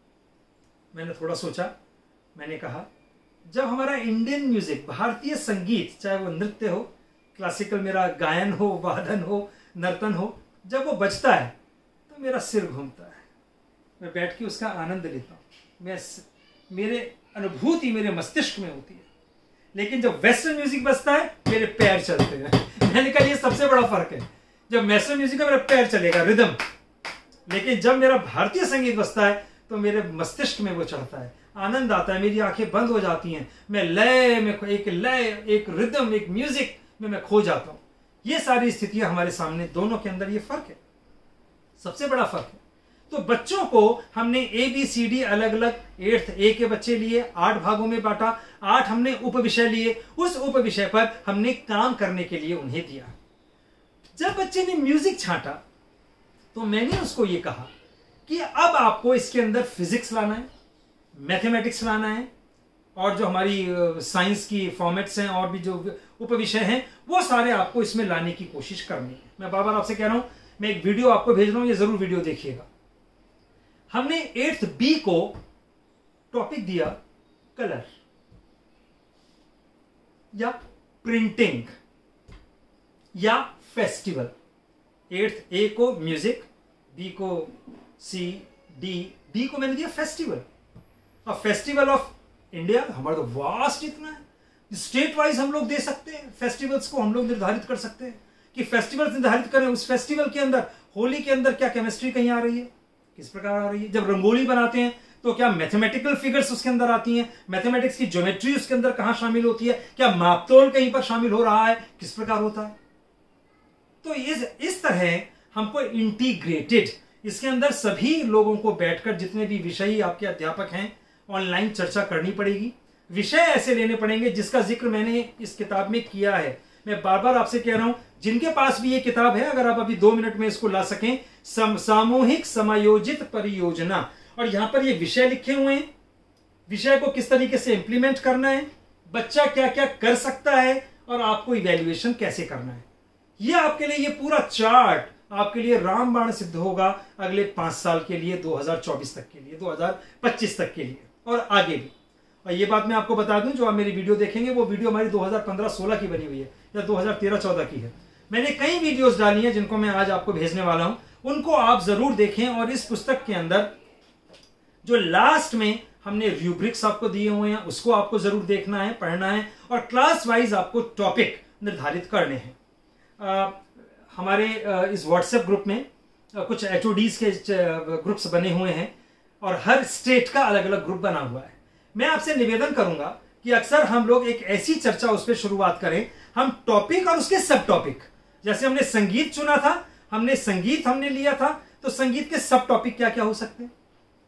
मैंने थोड़ा सोचा, मैंने कहा जब हमारा इंडियन म्यूजिक, भारतीय संगीत, चाहे वो नृत्य हो, क्लासिकल मेरा गायन हो, वादन हो, नर्तन हो, जब वो बजता है तो मेरा सिर घूमता है, मैं बैठ के उसका आनंद लेता हूं, मेरे अनुभूति मेरे मस्तिष्क में होती है। लेकिन जब वेस्टर्न म्यूजिक बजता है मेरे पैर चलते हैं। मैंने कहा ये सबसे बड़ा फर्क है, जब वेस्टर्न म्यूजिक में मेरा पैर चलेगा, रिदम, लेकिन जब मेरा भारतीय संगीत बजता है तो मेरे मस्तिष्क में वो चढ़ता है, आनंद आता है, मेरी आंखें बंद हो जाती हैं, मैं लय में, एक रिदम, एक म्यूजिक में मैं खो जाता हूं। ये सारी स्थितियां हमारे सामने, दोनों के अंदर ये फर्क है, सबसे बड़ा फर्क है। तो बच्चों को हमने ABCD अलग अलग 8th ए के बच्चे लिए, 8 भागों में बांटा, 8 हमने उप विषय लिए, उस उप विषय पर हमने काम करने के लिए उन्हें दिया। जब बच्चे ने म्यूजिक छांटा तो मैंने उसको ये कहा कि अब आपको इसके अंदर फिजिक्स लाना है, मैथमेटिक्स लाना है, और जो हमारी साइंस की फॉर्मेट्स हैं और भी जो उप विषय हैं वो सारे आपको इसमें लाने की कोशिश करनी है। मैं बार बार आपसे कह रहा हूं, मैं एक वीडियो आपको भेज रहा हूं, ये जरूर वीडियो देखिएगा। हमने 8th B को टॉपिक दिया कलर या प्रिंटिंग या फेस्टिवल। 8th A को म्यूजिक, B को D को मैंने दिया फेस्टिवल। अब फेस्टिवल ऑफ इंडिया हमारा तो वास्ट इतना है, स्टेट वाइज हम लोग दे सकते हैं, फेस्टिवल्स को हम लोग निर्धारित कर सकते हैं कि फेस्टिवल्स निर्धारित करें। उस फेस्टिवल के अंदर, होली के अंदर क्या केमिस्ट्री कहीं आ रही है, किस प्रकार आ रही है। जब रंगोली बनाते हैं तो क्या मैथमेटिकल फिगर्स उसके अंदर आती हैं, मैथमेटिक्स की ज्योमेट्री उसके अंदर कहां शामिल होती है, क्या मापतोल कहीं पर शामिल हो रहा है, किस प्रकार होता है। तो इस तरह हमको इंटीग्रेटेड, इसके अंदर सभी लोगों को बैठकर, जितने भी विषयी आपके अध्यापक हैं, ऑनलाइन चर्चा करनी पड़ेगी। विषय ऐसे लेने पड़ेंगे जिसका जिक्र मैंने इस किताब में किया है, मैं बार बार आपसे कह रहा हूं, जिनके पास भी ये किताब है, अगर आप अभी 2 मिनट में इसको ला सकें, सामूहिक समायोजित परियोजना, और यहां पर ये विषय लिखे हुए हैं, विषय को किस तरीके से इंप्लीमेंट करना है, बच्चा क्या क्या कर सकता है, और आपको इवैल्यूएशन कैसे करना है। ये आपके लिए, ये पूरा चार्ट आपके लिए रामबाण सिद्ध होगा अगले 5 साल के लिए, 2024 तक के लिए, 2025 तक के लिए और आगे भी। और ये बात मैं आपको बता दूं, जो आप मेरी वीडियो देखेंगे वो वीडियो हमारी 2015-16 की बनी हुई है या 2013-14 की है। मैंने कई वीडियोस डाली हैं जिनको मैं आज आपको भेजने वाला हूं, उनको आप जरूर देखें। और इस पुस्तक के अंदर जो लास्ट में हमने रूब्रिक्स आपको दिए हुए हैं, उसको आपको जरूर देखना है, पढ़ना है, और क्लास वाइज आपको टॉपिक निर्धारित करने हैं। हमारे इस व्हाट्सएप ग्रुप में कुछ HODs के ग्रुप्स बने हुए हैं, और हर स्टेट का अलग अलग ग्रुप बना हुआ है। मैं आपसे निवेदन करूंगा कि अक्सर हम लोग एक ऐसी चर्चा उस पर शुरुआत करें, हम टॉपिक और उसके सब टॉपिक, जैसे हमने संगीत चुना था, संगीत हमने लिया था, तो संगीत के सब टॉपिक क्या क्या हो सकते हैं।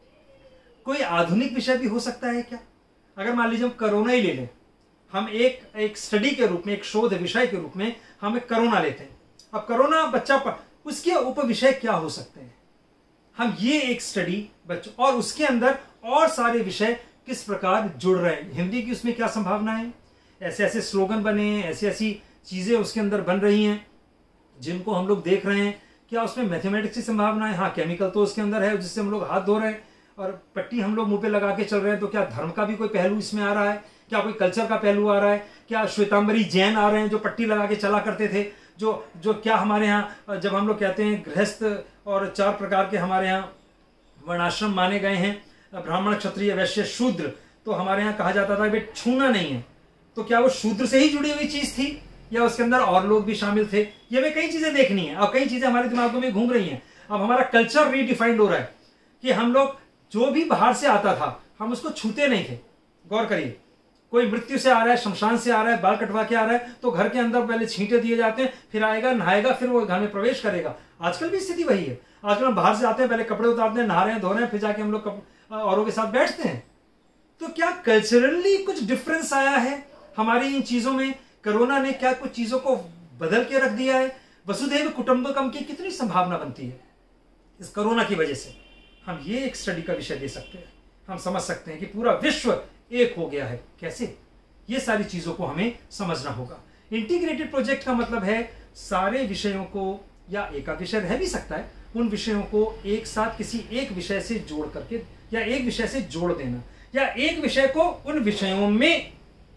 कोई आधुनिक विषय भी हो सकता है क्या? अगर मान लीजिए हम कोरोना ही ले लें, हम एक स्टडी के रूप में, एक शोध विषय के रूप में हम कोरोना लेते हैं। अब कोरोना बच्चा उसके उप विषय क्या हो सकते हैं, हम ये एक स्टडी बच्चों, और उसके अंदर और सारे विषय किस प्रकार जुड़ रहे हैं, हिंदी की उसमें क्या संभावना है, ऐसे ऐसे स्लोगन बने हैं, ऐसी ऐसी चीजें उसके अंदर बन रही हैं जिनको हम लोग देख रहे हैं। क्या उसमें मैथमेटिक्स की संभावना है? हाँ, केमिकल तो उसके अंदर है जिससे हम लोग हाथ धो रहे हैं, और पट्टी हम लोग मुंह पे लगा के चल रहे हैं। तो क्या धर्म का भी कोई पहलू इसमें आ रहा है? क्या कोई कल्चर का पहलू आ रहा है? क्या श्वेतांबरी जैन आ रहे हैं जो पट्टी लगा के चला करते थे? जो क्या हमारे यहाँ जब हम लोग कहते हैं गृहस्थ, और 4 प्रकार के हमारे यहाँ वर्णाश्रम माने गए हैं, ब्राह्मण, क्षत्रिय, वैश्य, शूद्र, तो हमारे यहाँ कहा जाता था कि छूना नहीं है। तो क्या वो शूद्र से ही जुड़ी हुई चीज थी, या उसके अंदर और लोग भी शामिल थे? ये हमें कई चीजें देखनी है, और कई चीजें हमारे दिमागों में घूम रही हैं। अब हमारा कल्चर रीडिफाइंड हो रहा है कि हम लोग जो भी बाहर से आता था हम उसको छूते नहीं थे। गौर करिए, कोई मृत्यु से आ रहा है, शमशान से आ रहा है, बाल कटवा के आ रहा है, तो घर के अंदर पहले छींटे दिए जाते हैं, फिर आएगा, नहाएगा, फिर वो घर में प्रवेश करेगा। आजकल भी स्थिति वही है। आजकल हम बाहर से आते हैं, पहले कपड़े उतारते हैं, नहा रहे हैं, धो रहे हैं, फिर जाके हम लोग औरों के साथ बैठते हैं। तो क्या कल्चरली कुछ डिफरेंस आया है हमारी इन चीजों में? कोरोना ने क्या कुछ चीजों को बदल के रख दिया है? वसुधैव कुटुंबकम की कितनी संभावना बनती है इस कोरोना की वजह से? हम ये एक स्टडी का विषय दे सकते हैं। हम समझ सकते हैं कि पूरा विश्व एक हो गया है कैसे। ये सारी चीजों को हमें समझना होगा। इंटीग्रेटेड प्रोजेक्ट का मतलब है सारे विषयों को, या एक विषय रह भी सकता है, उन विषयों को एक साथ किसी एक विषय से जोड़ करके, या एक विषय से जोड़ देना, या एक विषय को उन विषयों में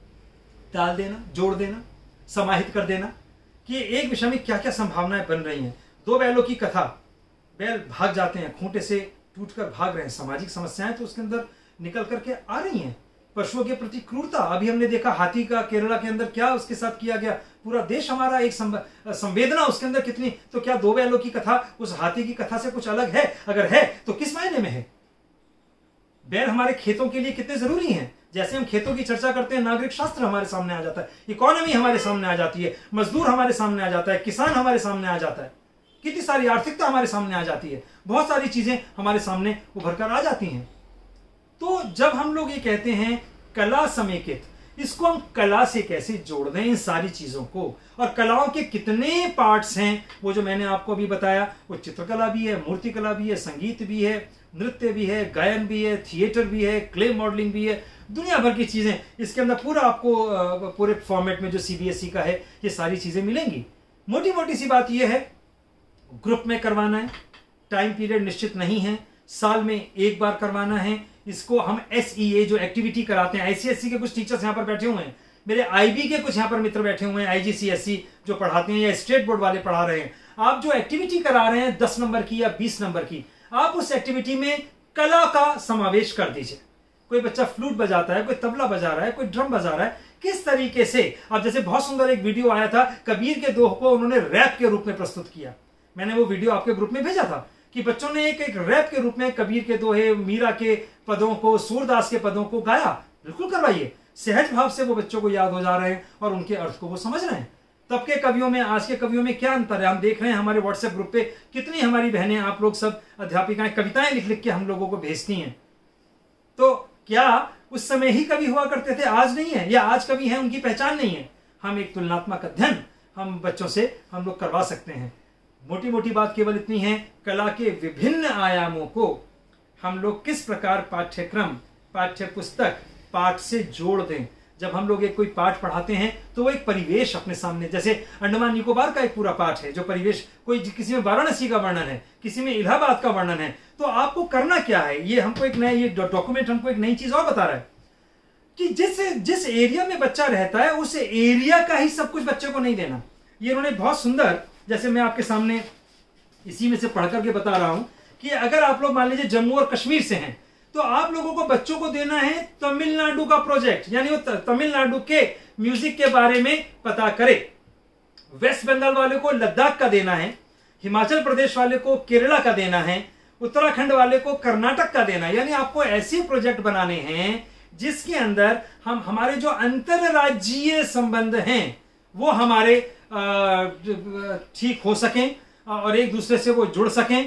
डाल देना, जोड़ देना, समाहित कर देना कि एक विषय में क्या क्या संभावनाएं बन रही हैं। 2 बैलों की कथा, बैल भाग जाते हैं, खूंटे से टूटकर भाग रहे हैं, सामाजिक समस्याएं तो उसके अंदर निकल करके आ रही हैं। पशुओं के प्रति क्रूरता, अभी हमने देखा हाथी का केरला के अंदर क्या उसके साथ किया गया। पूरा देश हमारा एक संवेदना उसके अंदर कितनी। तो क्या 2 बैलों की कथा उस हाथी की कथा से कुछ अलग है? अगर है तो किस मायने में है? बैल हमारे खेतों के लिए कितने जरूरी हैं। जैसे हम खेतों की चर्चा करते हैं, नागरिक शास्त्र हमारे सामने आ जाता है, इकोनॉमी हमारे सामने आ जाती है, मजदूर हमारे सामने आ जाता है, किसान हमारे सामने आ जाता है, कितनी सारी आर्थिकता हमारे सामने आ जाती है, बहुत सारी चीजें हमारे सामने उभर कर आ जाती हैं। तो जब हम लोग ये कहते हैं कला समेकित, इसको हम कला से कैसे जोड़ दें इन सारी चीजों को, और कलाओं के कितने पार्ट्स हैं वो जो मैंने आपको अभी बताया, वो चित्रकला भी है, मूर्तिकला भी है, संगीत भी है, नृत्य भी है, गायन भी है, थिएटर भी है, क्ले मॉडलिंग भी है, दुनिया भर की चीजें इसके अंदर। पूरा आपको पूरे फॉर्मेट में जो CBSE का है ये सारी चीजें मिलेंगी। मोटी मोटी सी बात यह है, ग्रुप में करवाना है, टाइम पीरियड निश्चित नहीं है, साल में एक बार करवाना है। इसको हम SEA जो एक्टिविटी कराते हैं, ICSE के कुछ टीचर्स यहाँ पर बैठे हुए हैं, मेरे IB के कुछ यहाँ पर मित्र बैठे हुए हैं, IGCSE जो पढ़ाते हैं, या स्टेट बोर्ड वाले पढ़ा रहे हैं। आप जो एक्टिविटी करा रहे हैं 10 नंबर की या 20 नंबर की, आप उस एक्टिविटी में कला का समावेश कर दीजिए। कोई बच्चा फ्लूट बजाता है, कोई तबला बजा रहा है, कोई ड्रम बजा रहा है, किस तरीके से। अब जैसे बहुत सुंदर एक वीडियो आया था, कबीर के दोह को उन्होंने रैप के रूप में प्रस्तुत किया। मैंने वो वीडियो आपके ग्रुप में भेजा था कि बच्चों ने एक रैप के रूप में कबीर के दोहे, मीरा के पदों को, सूरदास के पदों को गाया। बिल्कुल करवाइए, सहज भाव से वो बच्चों को याद हो जा रहे हैं और उनके अर्थ को वो समझ रहे हैं। तब के कवियों में आज के कवियों में क्या अंतर है? हम देख रहे हैं हमारे व्हाट्सएप ग्रुप पे कितनी हमारी बहनें, आप लोग सब अध्यापिकाएं कविताएं लिख लिख के हम लोगों को भेजती हैं। तो क्या उस समय ही कवि हुआ करते थे, आज नहीं है, या आज कवि हैं उनकी पहचान नहीं है? हम एक तुलनात्मक अध्ययन हम बच्चों से हम लोग करवा सकते हैं। मोटी मोटी बात केवल इतनी है, कला के विभिन्न आयामों को हम लोग किस प्रकार पाठ्यक्रम, पाठ्य पुस्तक, पाठ से जोड़ दें। जब हम लोग एक कोई पाठ पढ़ाते हैं तो वो एक परिवेश अपने सामने, जैसे अंडमान निकोबार का एक पूरा पाठ है जो परिवेश, कोई किसी में वाराणसी का वर्णन है, किसी में इलाहाबाद का वर्णन है, तो आपको करना क्या है, ये हमको एक नया, ये डॉक्यूमेंट हमको एक नई चीज और बता रहा है कि जिस एरिया में बच्चा रहता है उस एरिया का ही सब कुछ बच्चे को नहीं देना। ये उन्होंने बहुत सुंदर, जैसे मैं आपके सामने इसी में से पढ़ करके बता रहा हूं कि अगर आप लोग मान लीजिए जम्मू और कश्मीर से हैं तो आप लोगों को बच्चों को देना है तमिलनाडु का प्रोजेक्ट, यानी वो तमिलनाडु के म्यूजिक के बारे में पता करे। वेस्ट बंगाल वाले को लद्दाख का देना है, हिमाचल प्रदेश वाले को केरला का देना है, उत्तराखंड वाले को कर्नाटक का देना है। यानी आपको ऐसे प्रोजेक्ट बनाने हैं जिसके अंदर हम हमारे जो अंतरराज्यीय संबंध हैं वो हमारे ठीक हो सकें और एक दूसरे से वो जुड़ सकें।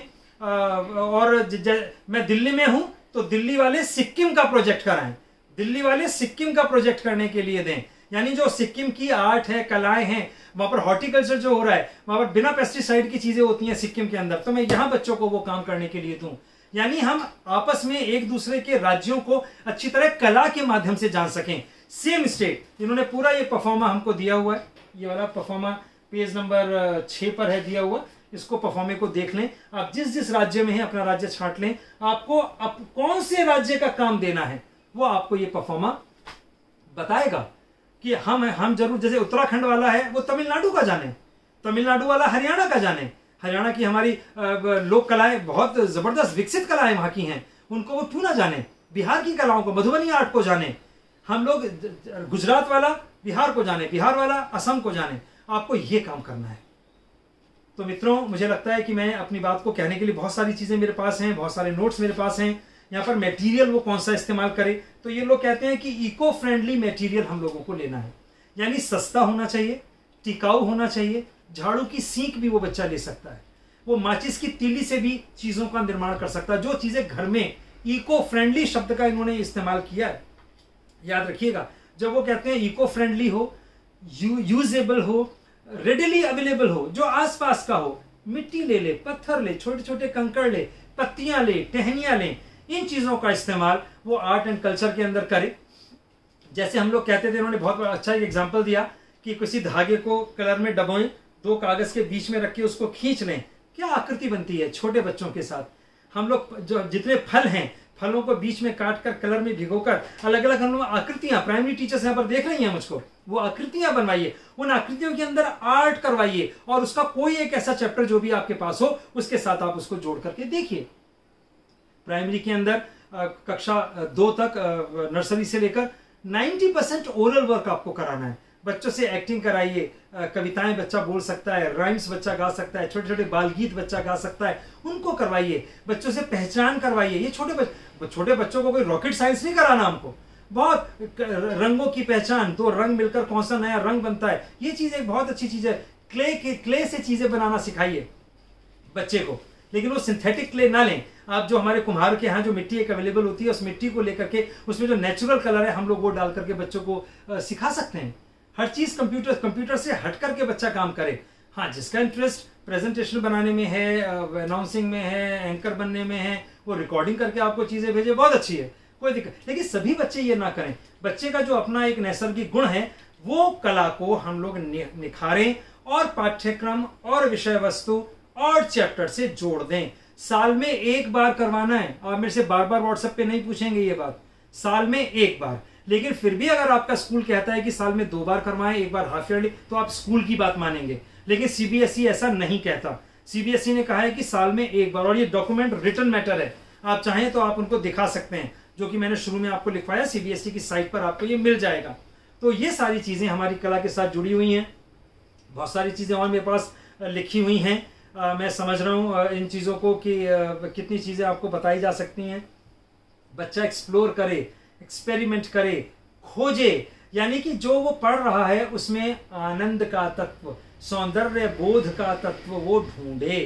और मैं दिल्ली में हूं तो दिल्ली वाले सिक्किम का प्रोजेक्ट कराएं, दिल्ली वाले सिक्किम का प्रोजेक्ट करने के लिए दें। यानी जो सिक्किम की आर्ट है, कलाएं हैं, वहां पर हॉर्टिकल्चर जो हो रहा है, वहां पर बिना पेस्टिसाइड की चीजें होती हैं सिक्किम के अंदर, तो मैं यहां बच्चों को वो काम करने के लिए दूं। यानी हम आपस में एक दूसरे के राज्यों को अच्छी तरह कला के माध्यम से जान सकें। सेम स्टेट, इन्होंने पूरा ये परफॉर्मा हमको दिया हुआ है, ये वाला परफॉर्मा पेज नंबर 6 पर है दिया हुआ, इसको परफॉर्मे को देख लें। आप जिस जिस राज्य में हैं अपना राज्य छांट लें, आपको कौन से राज्य का काम देना है वो आपको ये परफॉर्मा बताएगा कि हम जरूर, जैसे उत्तराखंड वाला है वो तमिलनाडु का जाने, तमिलनाडु वाला हरियाणा का जाने, हरियाणा की हमारी लोक कलाएं बहुत जबरदस्त विकसित कलाएं वहां की हैं, उनको वो क्यों ना जाने। बिहार की कलाओं को, मधुबनी आर्ट को जाने, हम लोग गुजरात वाला बिहार को जाने, बिहार वाला असम को जाने। आपको ये काम करना है। तो मित्रों, मुझे लगता है कि मैं अपनी बात को कहने के लिए बहुत सारी चीजें मेरे पास हैं, बहुत सारे नोट्स मेरे पास हैं। यहाँ पर मटेरियल वो कौन सा इस्तेमाल करे, तो ये लोग कहते हैं कि इको फ्रेंडली मटेरियल हम लोगों को लेना है, यानी सस्ता होना चाहिए, टिकाऊ होना चाहिए। झाड़ू की सीख भी वो बच्चा ले सकता है, वो माचिस की तीली से भी चीजों का निर्माण कर सकता है। जो चीजें घर में, इको फ्रेंडली शब्द का इन्होंने इस्तेमाल किया है, याद रखिएगा। जब वो कहते हैं इको फ्रेंडली हो, यूजेबल हो, रेडिली अवेलेबल हो, जो आसपास का हो, मिट्टी ले ले, पत्थर ले, छोटे छोटे कंकड़ ले, पत्तियां ले, टहनियां ले, इन चीजों का इस्तेमाल वो आर्ट एंड कल्चर के अंदर करे। जैसे हम लोग कहते थे, उन्होंने बहुत अच्छा एक एग्जांपल दिया कि किसी धागे को कलर में डबोएं, 2 कागज के बीच में रख के उसको खींच लें, क्या आकृति बनती है। छोटे बच्चों के साथ हम लोग जो जितने फल हैं, फलों को बीच में काट कर कलर में भिगोकर अलग अलग हम लोग आकृतियां, प्राइमरी टीचर्स यहाँ पर देख रही हैं मुझको, वो आकृतियां बनवाइए, उन आकृतियों के अंदर आर्ट करवाइए और उसका कोई एक ऐसा चैप्टर जो भी आपके पास हो उसके साथ आप उसको जोड़ करके देखिए। प्राइमरी के अंदर कक्षा 2 तक, नर्सरी से लेकर 90% ओरल वर्क आपको कराना है। बच्चों से एक्टिंग कराइए, कविताएं बच्चा बोल सकता है, राइम्स बच्चा गा सकता है, छोटे छोटे बाल गीत बच्चा गा सकता है, उनको करवाइए। बच्चों से पहचान करवाइए। ये छोटे बच्चों को कोई रॉकेट साइंस नहीं कराना हमको, बहुत रंगों की पहचान, 2 रंग मिलकर कौन सा नया रंग बनता है, ये चीज एक बहुत अच्छी चीज है। क्ले से चीजें बनाना सिखाइए बच्चे को, लेकिन वो सिंथेटिक क्ले ना लें। आप जो हमारे कुम्हार के यहाँ जो मिट्टी एक अवेलेबल होती है, उस मिट्टी को लेकर के उसमें जो नेचुरल कलर है हम लोग वो डाल करके बच्चों को सिखा सकते हैं। हर चीज कंप्यूटर से हट करके बच्चा काम करे। हाँ, जिसका इंटरेस्ट प्रेजेंटेशन बनाने में है, अनाउंसिंग में है, एंकर बनने में है, वो रिकॉर्डिंग करके आपको चीजें भेजे, बहुत अच्छी है, कोई दिक्कत। लेकिन सभी बच्चे ये ना करें। बच्चे का जो अपना एक नैसर्गिक गुण है वो कला को हम लोग निखारें और पाठ्यक्रम और विषय वस्तु और चैप्टर से जोड़ दें। साल में 1 बार करवाना है। आप मेरे से बार बार व्हाट्सएप पे नहीं पूछेंगे ये बात, साल में 1 बार। लेकिन फिर भी अगर आपका स्कूल कहता है कि साल में 2 बार करवाएं, 1 बार हाफ ईयरली, तो आप स्कूल की बात मानेंगे। लेकिन सीबीएसई ऐसा नहीं कहता। सीबीएसई ने कहा है कि साल में 1 बार, और ये डॉक्यूमेंट रिटन मैटर है, आप चाहें तो आप उनको दिखा सकते हैं, जो कि मैंने शुरू में आपको लिखवाया, सीबीएसई की साइट पर आपको ये मिल जाएगा। तो ये सारी चीजें हमारी कला के साथ जुड़ी हुई हैं। बहुत सारी चीजें और मेरे पास लिखी हुई हैं। मैं समझ रहा हूँ इन चीजों को कि कितनी चीजें आपको बताई जा सकती हैं। बच्चा एक्सप्लोर करे, एक्सपेरिमेंट करे, खोजे, यानी कि जो वो पढ़ रहा है उसमें आनंद का तत्व, सौंदर्य बोध का तत्व वो ढूंढे।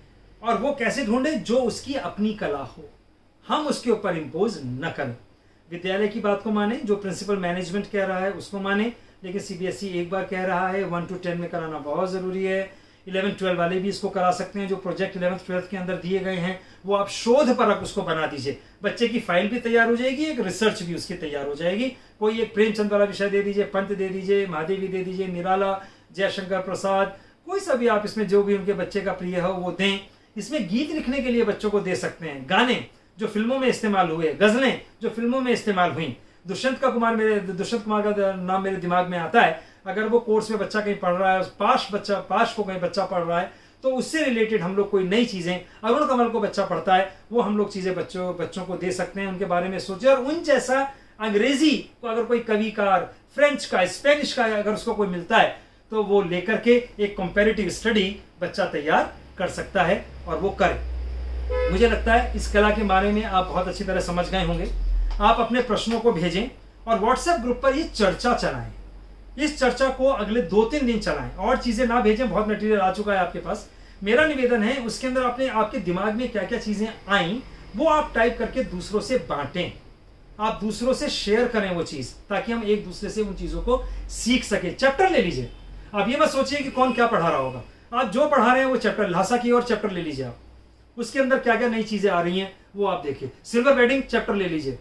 और वो कैसे ढूंढे? जो उसकी अपनी कला हो, हम उसके ऊपर इंपोज न करें। विद्यालय की बात को माने, जो प्रिंसिपल मैनेजमेंट कह रहा है उसको माने, लेकिन सीबीएसई एक बार कह रहा है 1 to 10 में कराना बहुत ज़रूरी है। 11-12 वाले भी इसको करा सकते हैं। जो प्रोजेक्ट 11th-12th के अंदर दिए गए हैं वो आप शोध परक उसको बना दीजिए। बच्चे की फाइल भी तैयार हो जाएगी, एक रिसर्च भी उसकी तैयार हो जाएगी। कोई एक प्रेमचंद वाला विषय दे दीजिए, पंत दे दीजिए, महादेवी दे दीजिए, निराला, जयशंकर प्रसाद, कोई सा भी आप इसमें जो भी उनके बच्चे का प्रिय हो वो दें। इसमें गीत लिखने के लिए बच्चों को दे सकते हैं, गाने जो फिल्मों में इस्तेमाल हुए, गजलें जो फिल्मों में इस्तेमाल हुई। दुष्यंत कुमार का नाम मेरे दिमाग में आता है। अगर वो कोर्स में बच्चा कहीं पढ़ रहा है, पाश को कहीं बच्चा पढ़ रहा है, तो उससे रिलेटेड हम लोग कोई नई चीजें, अरुण कमल को बच्चा पढ़ता है, वो हम लोग चीजें बच्चों को दे सकते हैं, उनके बारे में सोचे। और उन जैसा अंग्रेजी को अगर कोई कविकार, फ्रेंच का, स्पेनिश का अगर उसको कोई मिलता है तो वो लेकर के एक कंपैरेटिव स्टडी बच्चा तैयार कर सकता है और वो करे। मुझे लगता है इस कला के बारे में आप बहुत अच्छी तरह समझ गए होंगे। आप अपने प्रश्नों को भेजें और व्हाट्सएप ग्रुप पर ये चर्चा चलाएं। इस चर्चा को अगले 2-3 दिन चलाएं। और चीजें ना भेजें, बहुत मटेरियल आ चुका है आपके पास। मेरा निवेदन है उसके अंदर आपके दिमाग में क्या क्या चीजें आई वो आप टाइप करके दूसरों से बांटें। आप दूसरों से शेयर करें वो चीज, ताकि हम एक दूसरे से उन चीजों को सीख सके। चैप्टर ले लीजिए। आप ये मत सोचिए कि कौन क्या पढ़ा रहा होगा। आप जो पढ़ा रहे हैं वो चैप्टर, लहासा की और चैप्टर ले लीजिए आप। उसके अंदर क्या क्या नई चीजें आ रही हैं वो आप देखिए। सिल्वर वेडिंग चैप्टर ले लीजिए।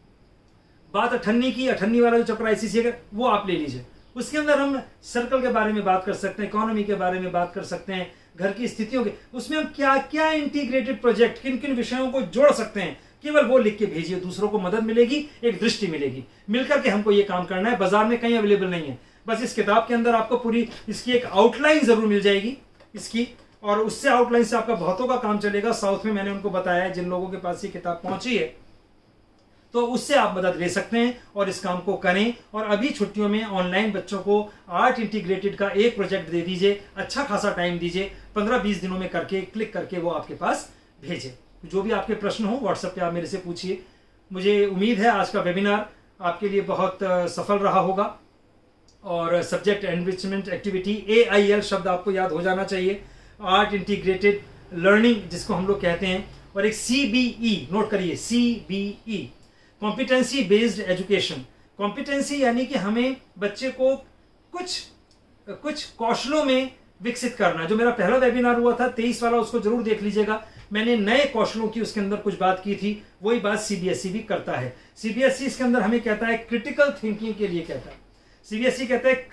बात अठन्नी की, अठन्नी वाला जो चैप्टर आईसीसी का वो आप ले लीजिए। उसके अंदर हम सर्कल के बारे में बात कर सकते हैं, इकोनॉमी के बारे में बात कर सकते हैं, घर की स्थितियों के, उसमें हम क्या क्या इंटीग्रेटेड प्रोजेक्ट, किन किन विषयों को जोड़ सकते हैं, केवल वो लिख के भेजिए। दूसरों को मदद मिलेगी, एक दृष्टि मिलेगी। मिलकर के हमको ये काम करना है। बाजार में कहीं अवेलेबल नहीं है। बस इस किताब के अंदर आपको पूरी इसकी एक आउटलाइन जरूर मिल जाएगी इसकी, और उससे आउटलाइन से आपका बहुतों का काम चलेगा। साउथ में मैंने उनको बताया है, जिन लोगों के पास ये किताब पहुंची है, तो उससे आप मदद ले सकते हैं और इस काम को करें। और अभी छुट्टियों में ऑनलाइन बच्चों को आर्ट इंटीग्रेटेड का एक प्रोजेक्ट दे दीजिए। अच्छा खासा टाइम दीजिए, 15-20 दिनों में करके क्लिक करके वो आपके पास भेजे। जो भी आपके प्रश्न हो व्हाट्सएप पे आप मेरे से पूछिए। मुझे उम्मीद है आज का वेबिनार आपके लिए बहुत सफल रहा होगा। और सब्जेक्ट एनरिचमेंट एक्टिविटी, AIL शब्द आपको याद हो जाना चाहिए। आर्ट इंटीग्रेटेड लर्निंग जिसको हम लोग कहते हैं, और एक CBE नोट करिए, CBE competency based education. Competency यानी कि हमें बच्चे को कुछ कौशलों में विकसित करना। जो मेरा पहला वेबिनार हुआ था 23 वाला, उसको जरूर देख लीजिएगा। मैंने नए कौशलों की उसके अंदर कुछ बात की थी। वही बात सीबीएसई भी करता है। सीबीएसई इसके अंदर हमें कहता है क्रिटिकल थिंकिंग के लिए कहता है। सीबीएसई कहता है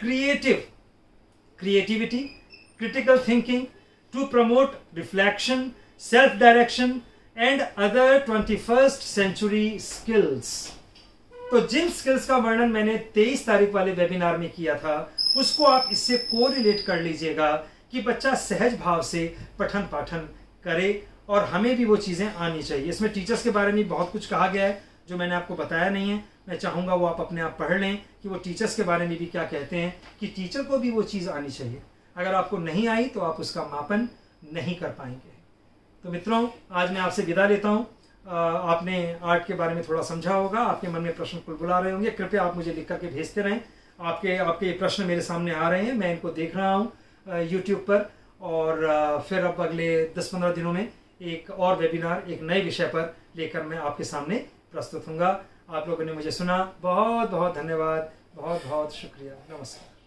creativity, critical thinking to promote reflection, self direction and other 21st century skills. तो जिन स्किल्स का वर्णन मैंने 23 तारीख वाले वेबिनार में किया था, उसको आप इससे कोरिलेट कर लीजिएगा कि बच्चा सहज भाव से पठन पाठन करे और हमें भी वो चीजें आनी चाहिए। इसमें टीचर्स के बारे में बहुत कुछ कहा गया है जो मैंने आपको बताया नहीं है। मैं चाहूंगा वो आप अपने आप पढ़ लें कि वो टीचर्स के बारे में भी क्या कहते हैं, कि टीचर को भी वो चीज आनी चाहिए। अगर आपको नहीं आई तो आप उसका मापन नहीं कर पाएंगे। तो मित्रों, आज मैं आपसे विदा लेता हूँ। आपने आर्ट के बारे में थोड़ा समझा होगा, आपके मन में प्रश्न बुलबुला रहे होंगे। कृपया आप मुझे लिख करके भेजते रहें। आपके प्रश्न मेरे सामने आ रहे हैं, मैं इनको देख रहा हूँ यूट्यूब पर। और फिर अब अगले 10-15 दिनों में एक और वेबिनार एक नए विषय पर लेकर मैं आपके सामने प्रस्तुत होऊंगा। आप लोगों ने मुझे सुना, बहुत बहुत धन्यवाद, बहुत बहुत शुक्रिया। नमस्कार।